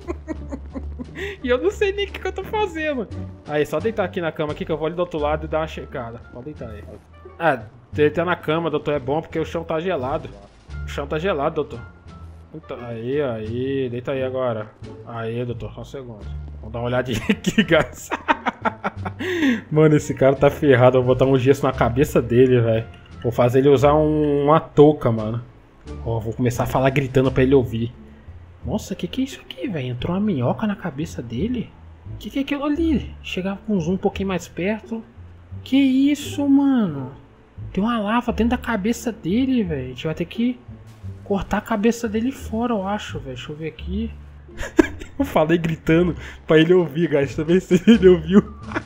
Speaker 1: E eu não sei nem o que, que eu tô fazendo. Aí, só deitar aqui na cama aqui que eu vou ali do outro lado e dar uma checada. Pode deitar aí. Ah, deitar na cama, doutor, é bom porque o chão tá gelado. O chão tá gelado, doutor. Aí, aí. Deita aí agora. Aí, doutor. Só um segundo. Vamos dar uma olhadinha aqui, guys. Mano, esse cara tá ferrado. Eu vou botar um gesso na cabeça dele, velho. Vou fazer ele usar um, uma touca, mano. Ó, vou começar a falar gritando pra ele ouvir. Nossa, que que é isso aqui, velho? Entrou uma minhoca na cabeça dele? Que que é aquilo ali? Chegava com um zoom um pouquinho mais perto. Que isso, mano? Tem uma lava dentro da cabeça dele, velho. A gente vai ter que cortar a cabeça dele fora, eu acho, velho. Deixa eu ver aqui. Eu falei gritando pra ele ouvir, guys. Também se ele ouviu.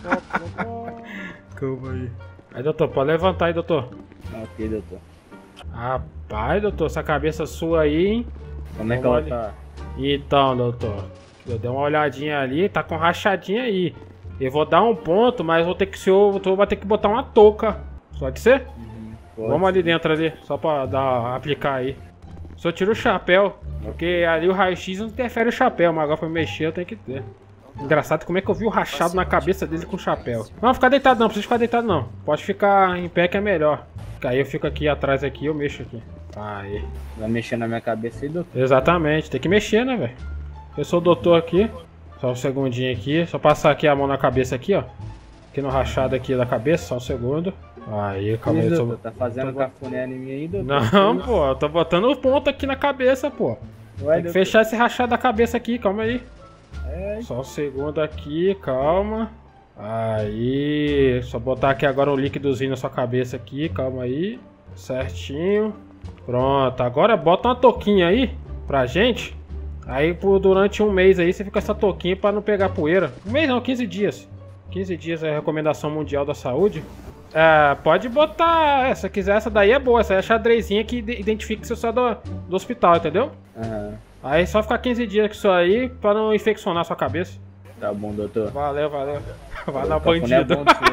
Speaker 1: Calma aí. Aí, doutor, pode levantar aí, doutor.
Speaker 22: Ok, doutor.
Speaker 1: Rapaz, doutor, essa cabeça sua aí, hein?
Speaker 22: Como é que ela tá?
Speaker 1: Então, doutor, eu dei uma olhadinha ali, tá com rachadinha aí. Eu vou dar um ponto, mas vou ter que ser, o doutor vai ter que botar uma touca. Pode ser?
Speaker 22: Uhum,
Speaker 1: Vamos ali dentro ali, só pra dar, aplicar aí. Só tira o chapéu, porque ali o raio-x não interfere o chapéu, mas agora pra mexer eu tenho que ter. Engraçado como é que eu vi o rachado na cabeça dele com o chapéu. Não, ficar deitado não, não precisa ficar deitado não. Pode ficar em pé que é melhor. Aí eu fico aqui atrás aqui e eu mexo aqui. Aí.
Speaker 22: Vai mexer na minha cabeça aí, doutor?
Speaker 1: Exatamente, tem que mexer, né, velho? Eu sou o doutor aqui. Só um segundinho aqui. Só passar aqui a mão na cabeça aqui, ó. Aqui no rachado aqui da cabeça, só um segundo. Aí, calma aí.
Speaker 22: Doutor, tá fazendo cafuné em mim aí, doutor?
Speaker 1: Não, pô, eu tô botando o ponto aqui na cabeça, pô.
Speaker 22: Ué,
Speaker 1: tem que
Speaker 22: doutor?
Speaker 1: fechar esse rachado da cabeça aqui, calma aí.
Speaker 22: É.
Speaker 1: Só um segundo aqui, calma. Aí, só botar aqui agora um líquidozinho na sua cabeça aqui, calma aí. Certinho. Pronto, agora bota uma touquinha aí pra gente. Aí por durante um mês aí você fica com essa touquinha pra não pegar poeira. Um mês não, quinze dias. quinze dias é a recomendação mundial da saúde. É, pode botar, se quiser, essa daí é boa. Essa é a xadrezinha que identifica que você sai do, do hospital, entendeu?
Speaker 22: Aham.
Speaker 1: Aí só ficar quinze dias com isso aí pra não infeccionar a sua cabeça.
Speaker 22: Tá bom, doutor.
Speaker 1: Valeu, valeu. Vai dar bandido.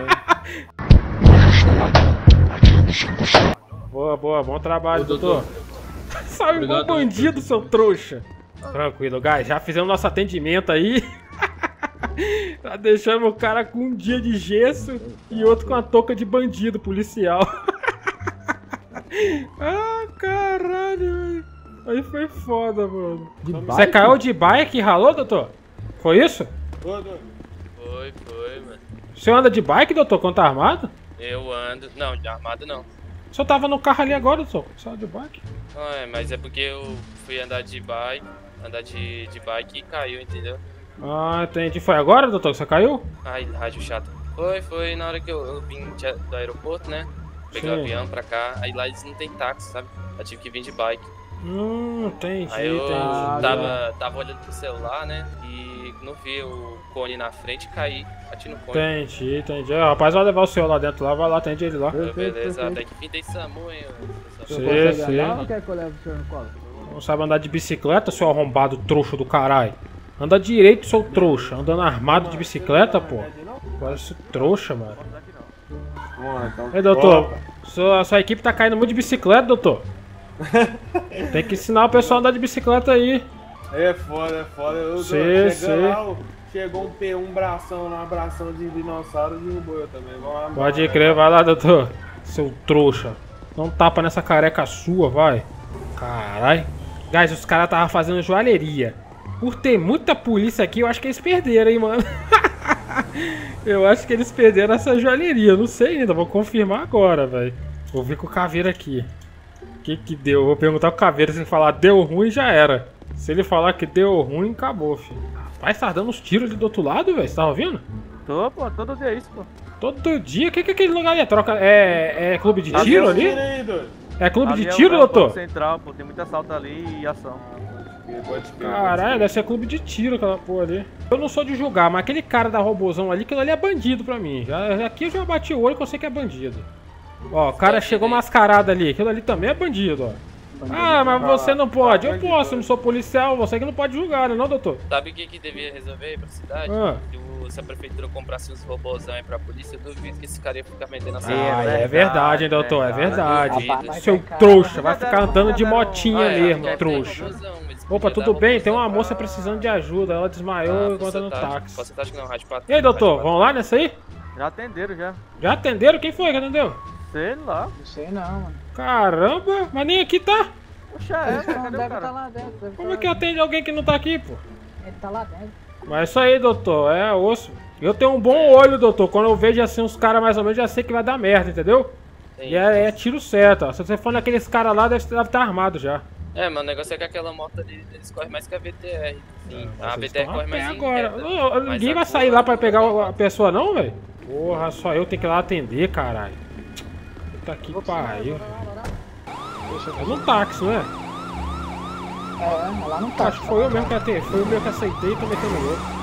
Speaker 1: Boa, boa, bom trabalho, Ô, doutor. doutor. Sai um bom bandido, seu trouxa. Tranquilo, guys, já fizemos nosso atendimento aí. Já deixamos o cara com um dia de gesso e outro com a touca de bandido policial. Ah, caralho. Aí foi foda, mano. Você caiu de bike e ralou, doutor? Foi isso?
Speaker 2: Foi, foi, mano.
Speaker 1: O senhor anda de bike, doutor, quando tá armado?
Speaker 2: Eu ando. Não, de armado não.
Speaker 1: O senhor tava no carro ali agora, doutor? Só de bike?
Speaker 2: Não, é, mas é porque eu fui andar de bike, andar de, de bike e caiu, entendeu?
Speaker 1: Ah, entendi. Foi agora, doutor, que você caiu?
Speaker 2: Ai, rádio chato. Foi, foi na hora que eu, eu vim de, do aeroporto, né? Peguei o avião pra cá, aí lá eles não tem táxi, sabe? Eu tive que vir de bike.
Speaker 1: Hum, entendi,
Speaker 2: Aí eu
Speaker 1: entendi.
Speaker 2: tava, tava olhando pro celular, né? E não vi o cone na frente e caí, bati no cone.
Speaker 1: Entendi, entendi. O rapaz vai levar o senhor lá dentro lá, vai lá, atende ele lá.
Speaker 2: Beleza, até que fim tem SAMU, hein?
Speaker 1: Sim, sim.
Speaker 11: Não quer que eu leve o senhor no colo?
Speaker 1: Não sabe andar de bicicleta, seu arrombado trouxa do caralho. Anda direito, seu trouxa. Andando armado de bicicleta, pô. Parece trouxa, mano. Ei, doutor, sua, sua equipe tá caindo muito de bicicleta, doutor. Tem que ensinar o pessoal a andar de bicicleta aí.
Speaker 8: É foda, é foda. Eu,
Speaker 1: Sim,
Speaker 8: chegando
Speaker 1: sim.
Speaker 8: lá, chegou um P um bração, um abração de dinossauro e derrubou eu também. Vamos lá,
Speaker 1: Pode
Speaker 8: vai.
Speaker 1: crer, vai lá, doutor. Seu trouxa. Dá um tapa nessa careca sua, vai. Caralho. Guys, os caras estavam fazendo joalheria. Por ter muita polícia aqui, eu acho que eles perderam, hein, mano. Eu acho que eles perderam essa joalheria. Não sei ainda, vou confirmar agora, velho. Vou vir com o Caveira aqui. O que que deu? Vou perguntar pro Caveira, se ele falar deu ruim, já era. Se ele falar que deu ruim, acabou, filho. Rapaz, tá dando uns tiros ali do outro lado, velho. Você tá ouvindo?
Speaker 15: Tô, pô, todo dia é isso, pô.
Speaker 1: Todo dia? O que que é aquele lugar ali? É troca... É, é clube de tiro ali? É clube
Speaker 15: Ali
Speaker 1: de
Speaker 15: é o
Speaker 1: tiro,
Speaker 15: campo
Speaker 1: doutor?
Speaker 15: Central, pô, tem muito assalto ali e ação.
Speaker 1: Caralho, deve ser clube de tiro aquela porra ali. Eu não sou de julgar, mas aquele cara da robozão ali, aquilo ali é bandido pra mim. Já, aqui eu já bati o olho que eu sei que é bandido. Ó, o cara chegou mascarado ali, aquilo ali também é bandido, ó. Ah, mas você não pode. Eu posso, eu não sou policial. Você que não pode julgar, né, não, doutor?
Speaker 2: Sabe o que que devia resolver aí pra cidade?
Speaker 1: Ah.
Speaker 2: Que o, se a prefeitura comprasse uns robôzão aí pra polícia, eu duvido que esse cara ia ficar metendo essa...
Speaker 1: Ah, é verdade, hein, doutor, é verdade. Seu trouxa, vai ficar andando de motinha mesmo, trouxa. Opa, tudo bem? Tem uma moça precisando de ajuda. Ela desmaiou enquanto no táxi. E aí, doutor, vamos lá nessa aí?
Speaker 15: Já atenderam, já.
Speaker 1: Já atenderam? Quem foi que atendeu?
Speaker 15: Sei lá.
Speaker 22: Não sei não, mano.
Speaker 1: Caramba, mas nem aqui tá.
Speaker 15: Puxa, é,
Speaker 22: Deve estar lá dentro.
Speaker 1: Como é que atende alguém que não tá aqui, pô?
Speaker 22: Ele tá lá dentro.
Speaker 1: Mas é isso aí, doutor, é osso. Eu tenho um bom olho, doutor. Quando eu vejo assim uns caras mais ou menos, já sei que vai dar merda, entendeu? E é, é tiro certo, ó. Se você for naqueles caras lá, deve estar armado já.
Speaker 2: É, mas o negócio é que aquela moto ali, eles correm mais que a V T R. Sim, a V T R corre mais em
Speaker 1: agora.
Speaker 2: reta,
Speaker 1: Ô,
Speaker 2: mas
Speaker 1: ninguém
Speaker 2: a
Speaker 1: vai sair
Speaker 2: curva-
Speaker 1: lá pra pegar a pessoa não, velho? Porra, só eu tenho que ir lá atender, caralho. Puta que pariu. É no táxi, não é?
Speaker 22: É, lá não tá.
Speaker 1: Acho que foi eu mesmo que atendi. Foi eu mesmo que aceitei e tô metendo louco.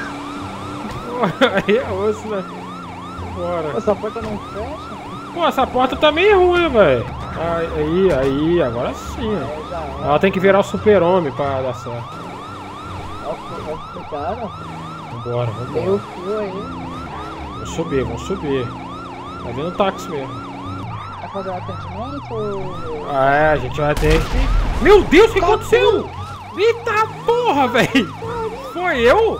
Speaker 1: Aí é osso, né? Bora.
Speaker 22: Essa porta não fecha?
Speaker 1: Pô, essa porta tá meio ruim, velho. Aí, aí, agora sim, ó. Ela tem que virar o super-homem pra dar certo.
Speaker 22: Cara,
Speaker 1: Vambora,
Speaker 22: tem o
Speaker 1: vambora.
Speaker 22: fio aí.
Speaker 1: Vamos subir, vamos subir. Tá vendo o táxi mesmo.
Speaker 22: Vai fazer o atendimento ou...
Speaker 1: Ah, é, a gente vai ter que... Meu Deus, o que aconteceu? Eita porra, velho. Foi eu?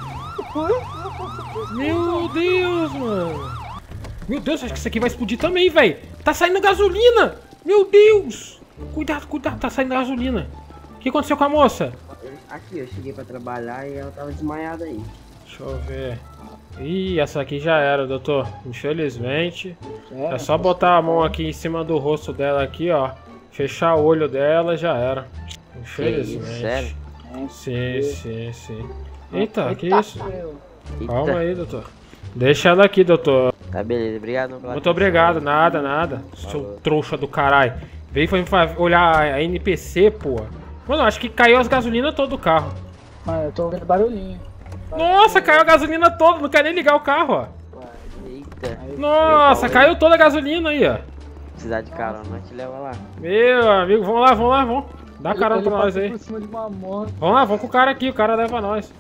Speaker 1: Meu Deus, mano. Meu Deus, acho que isso aqui vai explodir também, velho. Tá saindo gasolina. Meu Deus. Cuidado, cuidado, tá saindo gasolina. O que aconteceu com a moça?
Speaker 3: Aqui, eu cheguei pra trabalhar e ela tava desmaiada aí.
Speaker 1: Deixa eu ver. Ih, essa aqui já era, doutor. Infelizmente. É só botar a mão aqui em cima do rosto dela aqui, ó. Fechar o olho dela, já era. Infelizmente.
Speaker 3: Sério?
Speaker 1: Sim, sim, sim. Eita, que
Speaker 3: Eita.
Speaker 1: isso? Calma aí, doutor. Deixa ela aqui, doutor.
Speaker 3: Tá, beleza. Obrigado. pela
Speaker 1: Muito obrigado, nada, nada. Seu trouxa do caralho. Veio foi olhar a N P C, pô. Mano, acho que caiu as gasolinas todas do carro.
Speaker 22: Mano, eu tô ouvindo barulhinho.
Speaker 1: Nossa, caiu a gasolina toda, não quer nem ligar o carro, ó.
Speaker 3: Eita.
Speaker 1: Nossa, caiu toda a gasolina aí, ó.
Speaker 3: Precisar de carona, nós te leva lá.
Speaker 1: Meu amigo, vamos lá, vamos lá, vamos. Dá carona
Speaker 22: Ele
Speaker 1: pra nós
Speaker 22: passou
Speaker 1: aí.
Speaker 22: por cima de uma moto.
Speaker 1: Vamos lá, vamos com o cara aqui, o cara leva nós.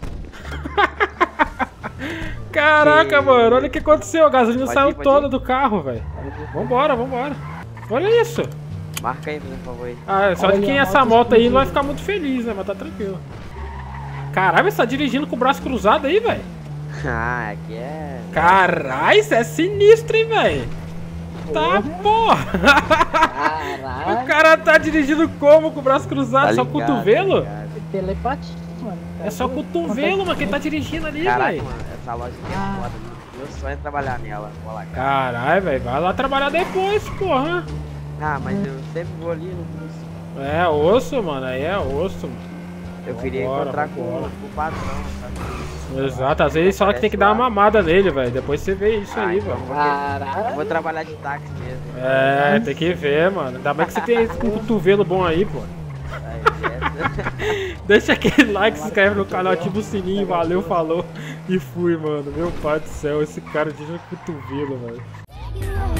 Speaker 1: Caraca, mano, olha o que aconteceu, a gasolina
Speaker 3: Pode
Speaker 1: saiu
Speaker 3: ir, pode
Speaker 1: toda
Speaker 3: ir.
Speaker 1: do carro, velho. Vambora, vambora. Olha isso.
Speaker 3: Marca aí, por favor. Aí.
Speaker 1: Ah, só de quem é essa moto aí não vai ficar muito feliz, né? Mas tá tranquilo. Caralho, você tá dirigindo com o braço cruzado aí, velho?
Speaker 3: Ah, aqui é...
Speaker 1: Caralho, isso é sinistro, hein, velho? Tá, porra! O cara tá dirigindo como com o braço cruzado?
Speaker 3: Tá
Speaker 1: Só
Speaker 3: ligado,
Speaker 1: cotovelo?
Speaker 3: tá ligado.
Speaker 22: Telepatia, mano.
Speaker 1: É só cotovelo, mano, quem tá dirigindo ali,
Speaker 3: Caraca,
Speaker 1: velho.
Speaker 3: mano, essa loja aqui é foda. Meu sonho é trabalhar nela. Vou lá, cara.
Speaker 1: Caralho, velho, vai lá trabalhar depois, porra.
Speaker 3: Ah, mas eu sempre vou ali no...
Speaker 1: É osso, mano, aí é osso, mano.
Speaker 3: Eu queria
Speaker 1: Vambora,
Speaker 3: encontrar com,
Speaker 1: vambora.
Speaker 3: com o patrão, sabe?
Speaker 1: Exato, às vezes só que tem que dar uma mamada nele, velho. Depois você vê isso aí, velho.
Speaker 3: Caralho. Eu vou trabalhar de táxi mesmo.
Speaker 1: É, tem que ver, mano. Ainda bem que você tem um cotovelo bom aí, pô. Deixa aquele like, se inscreve no canal, ativa o sininho, valeu, falou e fui, mano. Meu pai do céu, esse cara dirige no cotovelo, velho.